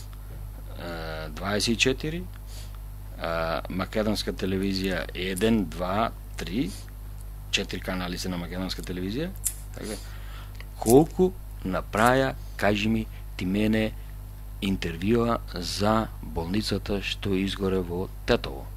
24, македонска телевизија 1, 2, 3, 4 канали се на македонска телевизија. Колку направја, кажи ми ти мене, интервјуа за болницата што изгоре во Тетово?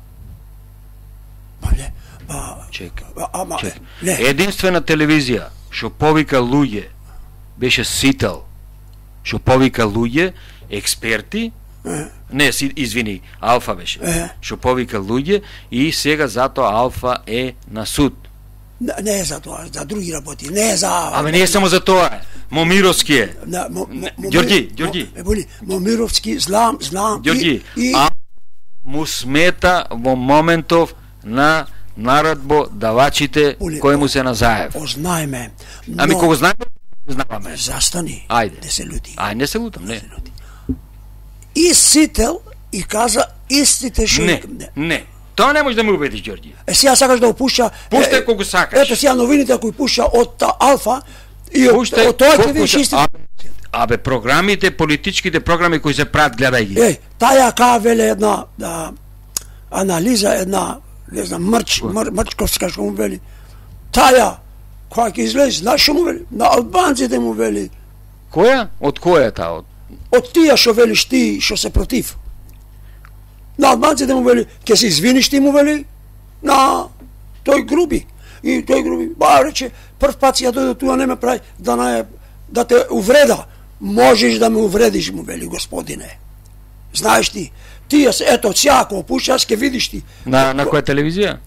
Чекај. Единствена телевизија што повика луѓе беше Сител, што повика луѓе, експерти, не, извини, Алфа беше, што повика луѓе и сега затоа Алфа е на суд. Не е за тоа, за други работи, не е за... Абе не е само за тоа, Момировски е. Ѓорѓи. Момировски, знам. Ѓорѓи, му смета во моментов на наредбо давачите кои му се на Заев. Ознаеме. Ами кога знаваме? Застани. Ајде. Не се лути. Не се лутам, не. И Сител и кажа истите што... Не. Тоа не може да ме убедиш, Ѓорѓи. Сега сакаш да опуша... Пуште кога сакаш. Ето сега новините кои пуша од Алфа и од тоа ќе видиш истите. Абе, програмите, политичките програми кои се прават, гледај ги. Таја кавеле една анализа, една, не знам, мрчковска што му вели. Таја, која ќе излезе, знаеш што му вели? На албанците му вели. Која? Од која таа? Од тие што велиш ти, што се против. На албанците му вели, ќе се извиниш ти му вели, на тој груби. И тој груби, рече, прв пат си ја дојде туа, не ме прави да те увреда. Можеш да ме увредиш, му вели, господине. Знаеш ти, тие се, ето, сега ако опушаш, ќе видиш ти. На која телевизија?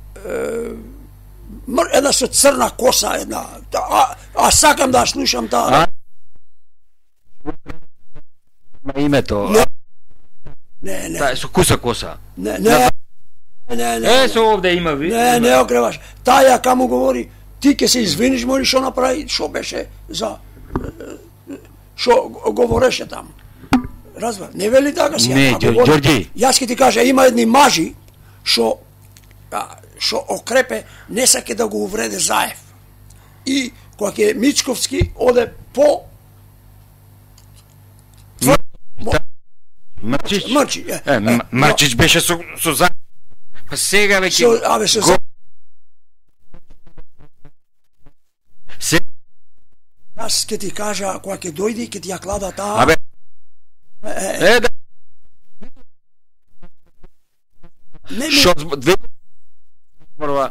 Една со црна коса, една. А сакам да слушам таа. На името. Не. Таа со куса коса. Не. Со овде има ви. Не окреваш. Таја каму говори, ти ќе се извиниш, моли што направи, што беше за што говореше таму. Разбар, не вели така си. Не, Ѓорѓи. Јас ќе ти кажа, има едни мажи што окрепе не саке да го увреде Заев. И кога ќе Мичковски оде по Мрчич беше со Заев. Па сега веќе Јас ќе ти кажа, кога ќе дојди, ќе ти ја клада таа. Абе. Да. Не ми... Шо зборува?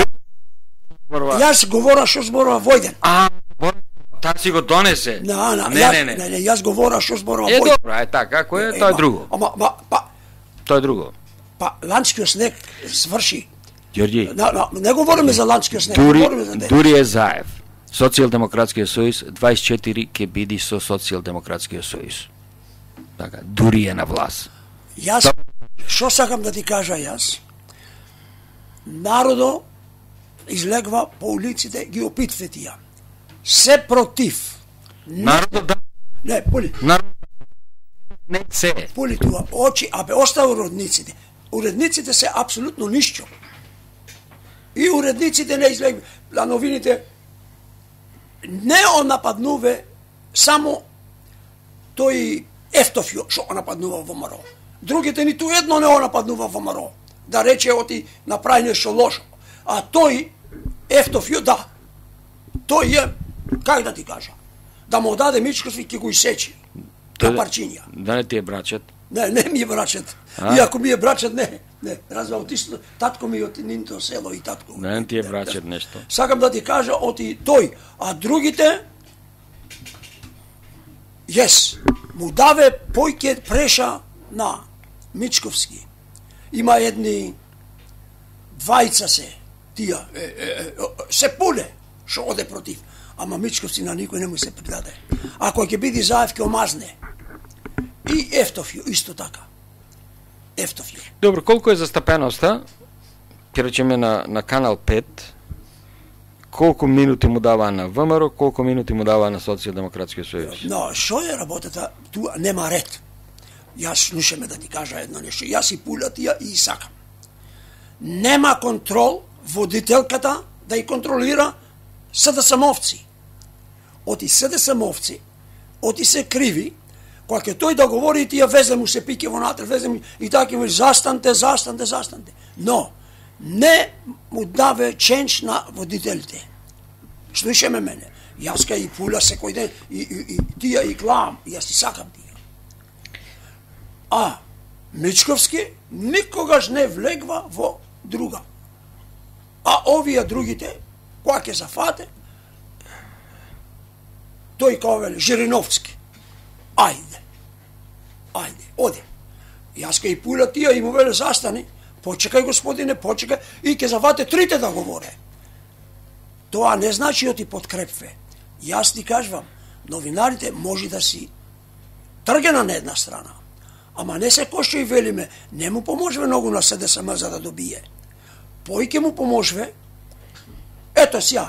Јас говорам шо зборува Војден. Таа си го донесе. Не, јас говорам шо зборува Војден. Војден. Добро, така, како е, тоа е друго. Тоа е друго. Па, ланчкиот снег сврши. Ѓорѓи. Не говориме за ланчкиот снег, говориме за Дури е Заев. Социјалдемократскиот сојуз 24 ќе биде со Социјалдемократскиот сојуз. Така, дури е на власт. Јас што сакам да ти кажа јас? Народо излегва по улиците, ги опитве тија. Се против. Народот да. Не, Пули. Не се. Пули тоа очи, остави уредниците. Уредниците се апсолутно ништо. И уредниците не излегва. На новините не он нападнуве само тој Ефтофио што нападнува ВМРО. Другите ниту едно не нападнува ВМРО. Да рече оти направи нешто лошо. А тој Ефтофио, да. Тој е, как да ти кажа, да му даде Мичковски ќе го исечи. На парчиња. Да не ти е брачет? Не ми е брачет. И ако ми е брачет, не. Разбрав, татко ми од нинто село и татко. Не ти е брачет нешто. Сакам да ти кажа оти тој, а другите му даве појќе преша на Мичковски. Има едни двајца се тија се пуле што оде против. Ама Мичковски на никој не му се придаде. Ако ќе биде Заев ќе омазне. И Ефтофио исто така. Ефтофио. Добро, колку е застапеноста? Ќе речеме на канал 5. Колку минути му дава на ВМРО, колку минути му дава на Социјалдемократскиот сојуз? Но, шо е работата? Туа нема ред. Јас слушаме да ти кажа едно нешто. Јас и Пуля тија и сакам. Нема контрол водителката да ја контролира СДСМовци. Оти СДСМовци, оти се криви, кога ќе тој да говори, тија везе му се пике вонатре, везе му и така му застанте. Но, не му даве ченч на водителите. Слушаме мене. Јас кај и Пуля секој ден, и тија и главам, јас ти сакам тија. А Мичковски никогаш не влегва во друга. А овие другите, кога ќе зафате, тој као вели, Жириновски. Ајде, оде. Јас кај Пуля тија и му веле застани, почекај господине, почекај, и ќе завате трите да говоре. Тоа не значи оти подкрепве. Јас ти кажвам, новинарите може да си тргена на една страна, ама не се кој што и велиме, не му поможве многу на СДСМ за да добие. Појќе му поможве, ето сја,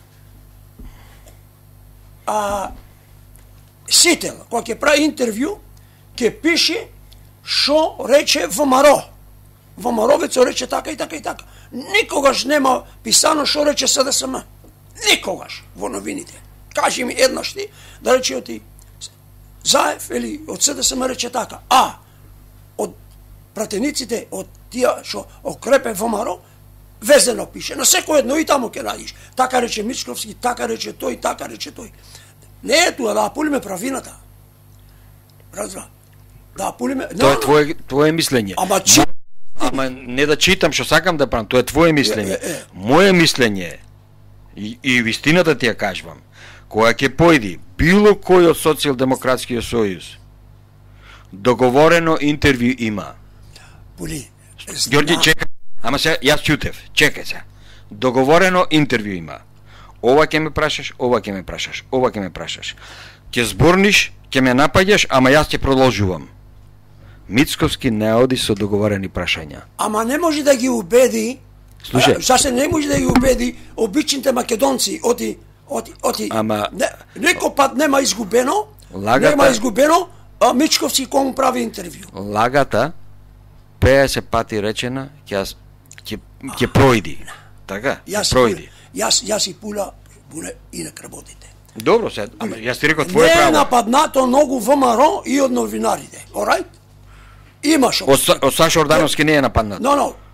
Сител, кога ќе прави интервју, ќе пише шо рече ВМРО. ВМРО-вецо рече така и така и така. Никогаш нема писано шо рече СДСМ. Никогаш во новините. Кажи ми еднаш ти, да рече оти Заев или од СДСМ рече така. А од пратениците, од тие што окрепе ВМРО, везено пише. На секој едно и таму ќе најдеш. Така рече Мичковски, така рече тој, така рече тој. Не е тоа да пулиме правината. Разбра. Да пулиме. Тоа е твое мислење. Ама не да читам што сакам да правам, тоа е твое мислење. Моје мислење и вистината ти ја кажувам. Кога ќе појди било кој од Социјалдемократскиот сојуз, договорено интервју има. Пули. Ѓорѓе, чекај. Ама се јас чутев. Чекај се. Договорено интервју има. Ова ќе ме прашаш, ова ќе ме прашаш, ова ќе ме прашаш. Ќе зборниш, ќе ме напаѓаш, ама јас ќе продолжувам. Мицковски не оди со договорени прашања. Ама не може да ги убеди. Слушај. Зашто не може да ги убеди обичните македонци оти. Ама некој пат нема изгубено. Лагата, нема изгубено, а Мичковски кому прави интервју. Лагата 50 пати речена ќе пројди. Така? Пројди. Јас и Пуля инак работите. Добро се, ама јас ти реков твое право. Не е нападнато многу ВМРО и од новинарите. Орайт? Имаш од Сашо Ордановски не е нападнат. Но,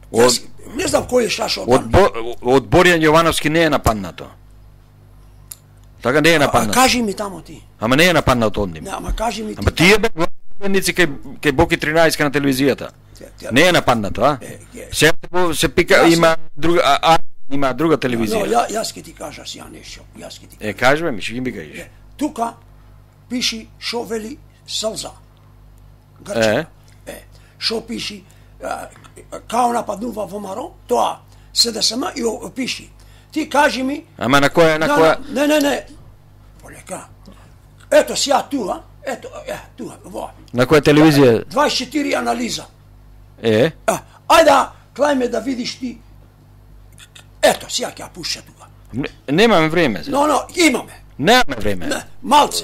Не знам кој е Шашо. Од Боријан Јовановски не е нападнато. Така не е нападнато. Кажи ми тамо ти. Ама не е нападнато од нив. Не, ама кажи ми ти. Ама тие бе главници кај Боки 13 на телевизијата. Не е нападнато, а? Се пика има друга телевизија. Но јас ќе ти кажа сега нешто. Јас ќе ти. Кажи ми, ќе ми кажеш. Тука пиши шо вели Сълза. Грчка. Шо пиши као нападнува ВМРО, тоа СДСМ и пиши. Ти кажи ми. Ама на која? Не. Полека. Ето сега туа, туа, во. На која телевизија? 24 анализа. Ајде, клајме да видиш ти. Ето, сега ќе ја пуша тука. Немаме време. Но, имаме. Немаме време. Малце.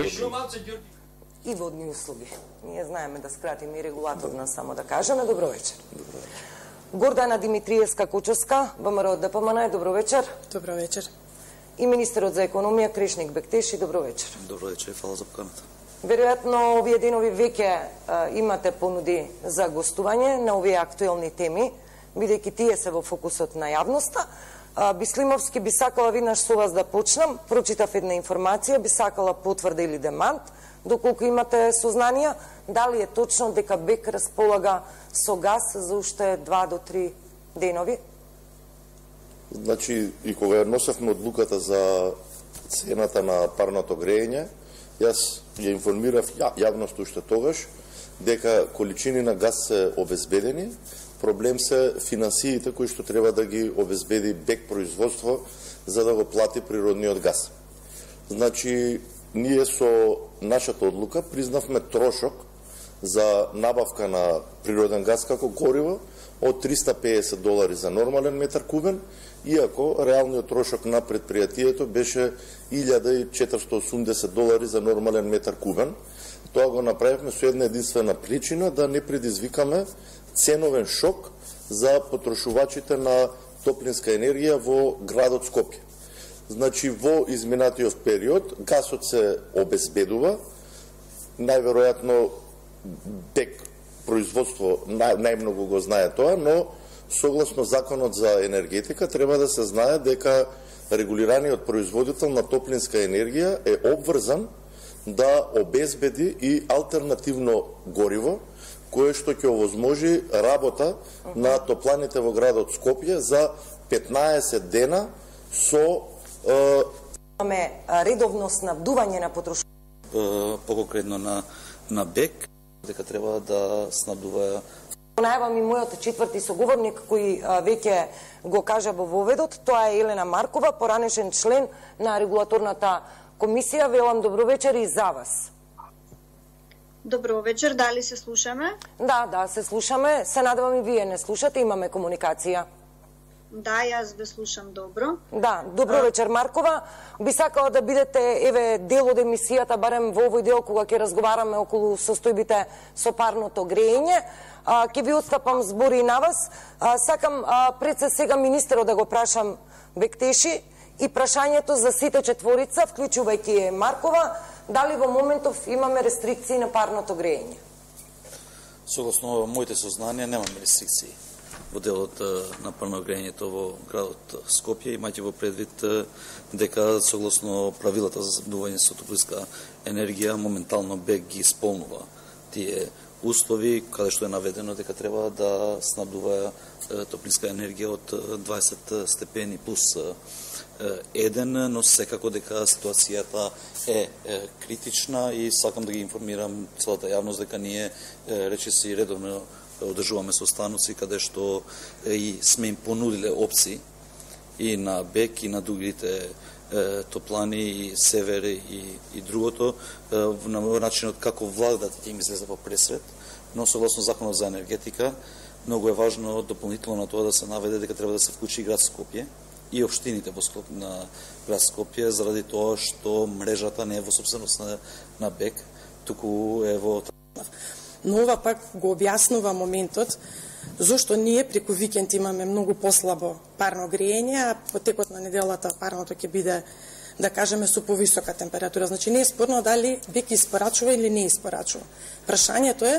И водни услуги. Ние знаеме да скратиме и регулаторна, само да кажеме. Добро вечер. Гордана Димитриевска Кучевска, ВМРО ДПМН, добро вечер. Добро вечер. И министерот за економија Кришник Бектеши, добро вечер. Добро вечер, фала за поканата. Веројатно овие денови веќе имате понуди за гостување на овие актуелни теми, бидејќи тие се во фокусот на јавноста. Бислимовски, би сакала веднаш со вас да почнам. Прочитав една информација, би сакала потврда или демант, доколку имате сознанија, дали е точно дека БЕК располага со газ за уште 2 до 3 денови? Значи, и кога носевме одлуката за цената на парното грејење, јас ја информирав јавност уште тогаш дека количини на газ се обезбедени. Проблем се финансиите кои што треба да ги обезбеди БЕК производство за да го плати природниот газ. Значи, ние со нашата одлука признавме трошок за набавка на природен газ како гориво од $350 за нормален метар кубен, иако реалниот трошок на предпријатието беше $1.480 за нормален метар кубен. Тоа го направивме со една единствена причина да не предизвикаме ценовен шок за потрошувачите на топлинска енергија во градот Скопје. Значи, во изминатиот период газот се обезбедува, најверојатно БЕК производство најмногу го знае тоа, но согласно законот за енергетика треба да се знае дека регулираниот производител на топлинска енергија е обврзан да обезбеди и алтернативно гориво, кое што ќе овозможи работа на топланите во градот Скопје за 15 дена со имаме редовно снабдување на потрошувачи. Поконкретно на БЕК, дека треба да снабдува. Најавам и мојот четврти соговорник кој веќе го кажа во воведот, тоа е Елена Маркова, поранешен член на регулаторната комисија. Велам добро вечер и за вас. Добро вечер, дали се слушаме? Да, се слушаме. Се надевам и вие не слушате, имаме комуникација. Да, јас ве слушам добро. Да, добро вечер Маркова. Би сакала да бидете еве дел од емисијата, барем во овој дел кога ќе разговараме околу состојбите со парното грејење. Ќе ви отстапам збори на вас. Сакам пред се сега министерот да го прашам Бектеши и прашањето за сите четворица, вклучувајќи Маркова, дали во моментов имаме рестрикции на парното грејење? Согласно моите сознанија немаме рестрикции во делот на парно грејењето во градот Скопје, имајќи во предвид дека согласно правилата за снабдување со топлинска енергија моментално БЕК ги исполнува тие услови каде што е наведено дека треба да снабдува топлинска енергија од 20 степени плюс 1, но секако дека ситуацијата е критична и сакам да ги информирам целата јавност дека ние речиси редовно одржуваме состаноци каде што и сме им понудиле опции и на БЕК и на другите топлани и север и другото на начинот како владата ќе им излезе во пресвет, но согласно законот за енергетика многу е важно дополнително на тоа да се наведе дека треба да се вклучи град Скопје и општините на град Скопје заради тоа што мрежата не е во собственост на БЕК, туку е во. Но ова пак го објаснува моментот зошто ние преку викенд имаме многу послабо парно грејење, а по текот на неделата парното ќе биде, да кажеме, со повисока температура. Значи не е спорно дали БЕК испорачува или не испорачува. Прашањето е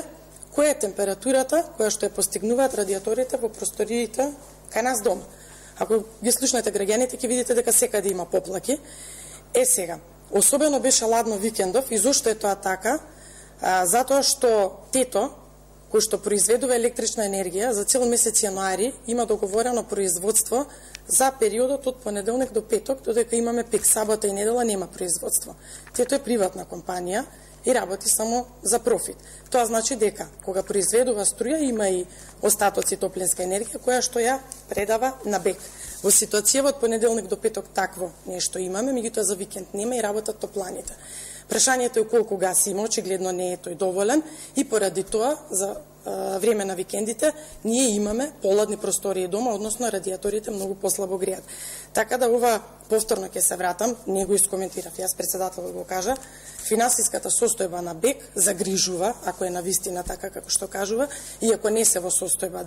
која е температурата која што ја постигнуваат радиаторите во просториите кај нас дома. Ако ги слушнете граѓаните, ќе видите дека секаде има поплаки. Сега, особено беше ладно викендов, и зошто е тоа така? Затоа што тето, кој што произведува електрична енергија, за цел месец јануари има договорено производство за периодот од понеделник до петок, додека имаме пик, сабота и недела нема производство. Тето е приватна компанија и работи само за профит. Тоа значи дека кога произведува струја има и остатоци топлинска енергија која што ја предава на БЕК. Во ситуација од понеделник до петок такво нешто имаме, меѓутоа за викенд нема и работат топланите. Прашањето е колку газ има, очигледно не е тој доволен и поради тоа за време на викендите ние имаме поладни простории дома, односно радиаторите многу послабо греат. Така да ова повторно ќе се вратам, не го искоментирав, јас председателот го кажа, финансиската состојба на БЕК загрижува, ако е навистина така како што кажува, и ако не се во состојба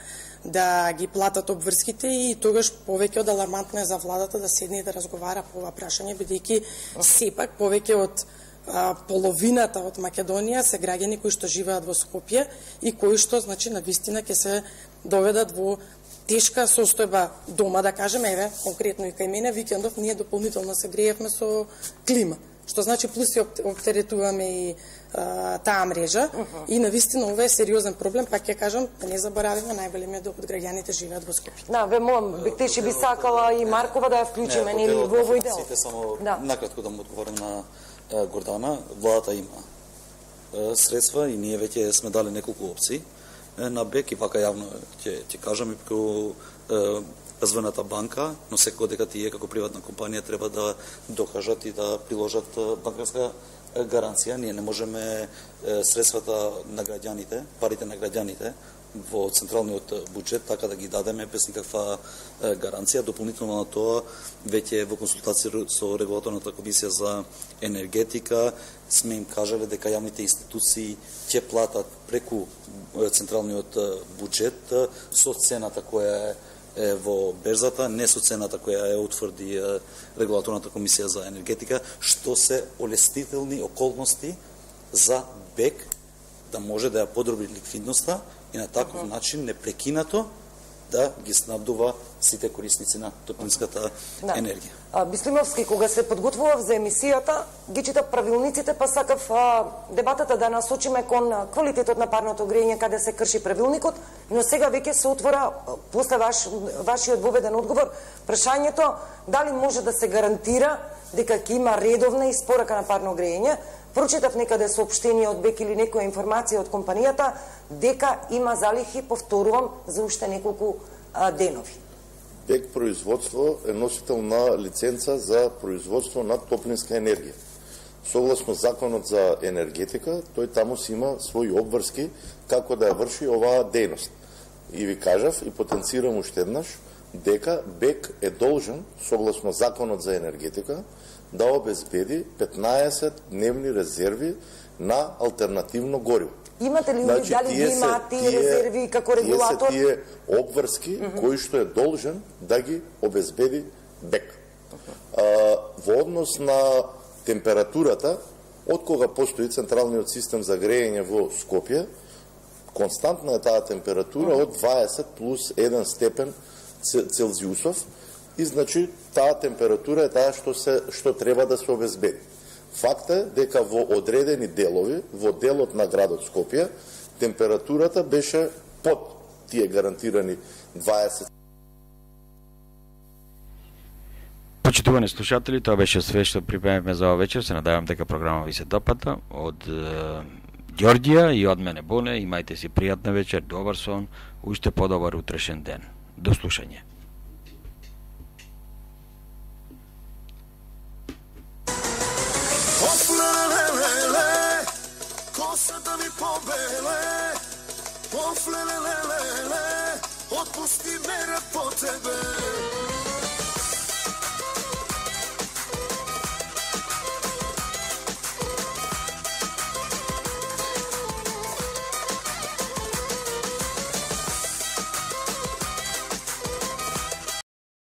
да ги платат обврските, и тогаш повеќе од алармантно е за владата да седне и да разговара по ова прашање, бидејќи сепак повеќе од половината од Македонија се граѓани кои што живеат во Скопје и кои што, значи, навистина ќе се доведат во тешка состојба дома, да кажеме, еве, конкретно и кај мене, викендов ние дополнително се греевме со клима, што значи плюс и оптеретуваме и таа мрежа, и навистина ова е сериозен проблем, пак ќе кажам, да не заборавиме, најголемиот дел од граѓаните живеат во Скопје. Да, ве молам, Бектеши би сакала и Маркова да ја вклучиме, нели, во овој дел. Само накратко да му одговорам на Гордана, владата има средства и ние веќе сме дали неколку опции на БЕК, и вака јавно ќе кажам и преку Развојната банка, но секако дека тие како приватна компанија треба да докажат и да приложат банкарска гаранција. Ние не можеме средствата на граѓаните, парите на граѓаните во централниот буџет така да ги дадеме без никаква гаранција. Дополнително на тоа, веќе во консултација со регулаторната комисија за енергетика сме им кажале дека јавните институции ќе платат преку централниот буџет со цената која е во берзата, не со цената која е утврди регулаторната комисија за енергетика, што се олестителни околности за БЕК да може да ја подобри ликвидноста и на таков начин непрекинато да ги снабдува сите корисници на топлинската енергија. Бислимовски, кога се подготвував за емисијата, ги читав правилниците, па сакав дебатата да насочиме кон квалитетот на парното грејење, каде се крши правилникот, но сега веќе се отвора, после вашиот воведен одговор, прашањето дали може да се гарантира дека ќе има редовна испорака на парно грејење. Прочитав некаде соопштение од БЕК или некоја информација од компанијата дека има залихи, повторувам, за уште неколку денови. БЕК производство е носител на лиценца за производство на топлинска енергија. Согласно законот за енергетика, тој таму си има своји обврски како да ја врши оваа дејност. И ви кажав и потенцирам уште еднаш дека БЕК е должен, согласно законот за енергетика, да обезбеди 15 дневни резерви на алтернативно гориво. Имате ли дали ви имаат тие резерви како регулатор? Тие обврски кои што е должен да ги обезбеди БЕК. Во однос на температурата, од кога постои централниот систем за грејење во Скопје, константна е таа температура од 20 плюс 1 степен Целзиусов, и значи таа температура е таа што треба да се обезбеди. Факт е дека во одредени делови, во делот на градот Скопје, температурата беше под тие гарантирани 20. Почитувани слушатели, тоа беше све што припремивме за ова вечер. Се надевам дека програма ви се допада. Од Ѓорѓија и од мене Боне, имајте си пријатна вечер, добар сон, уште подобар утрешен ден. До слушање. Косата ми побеле, отпусти ме по тебе.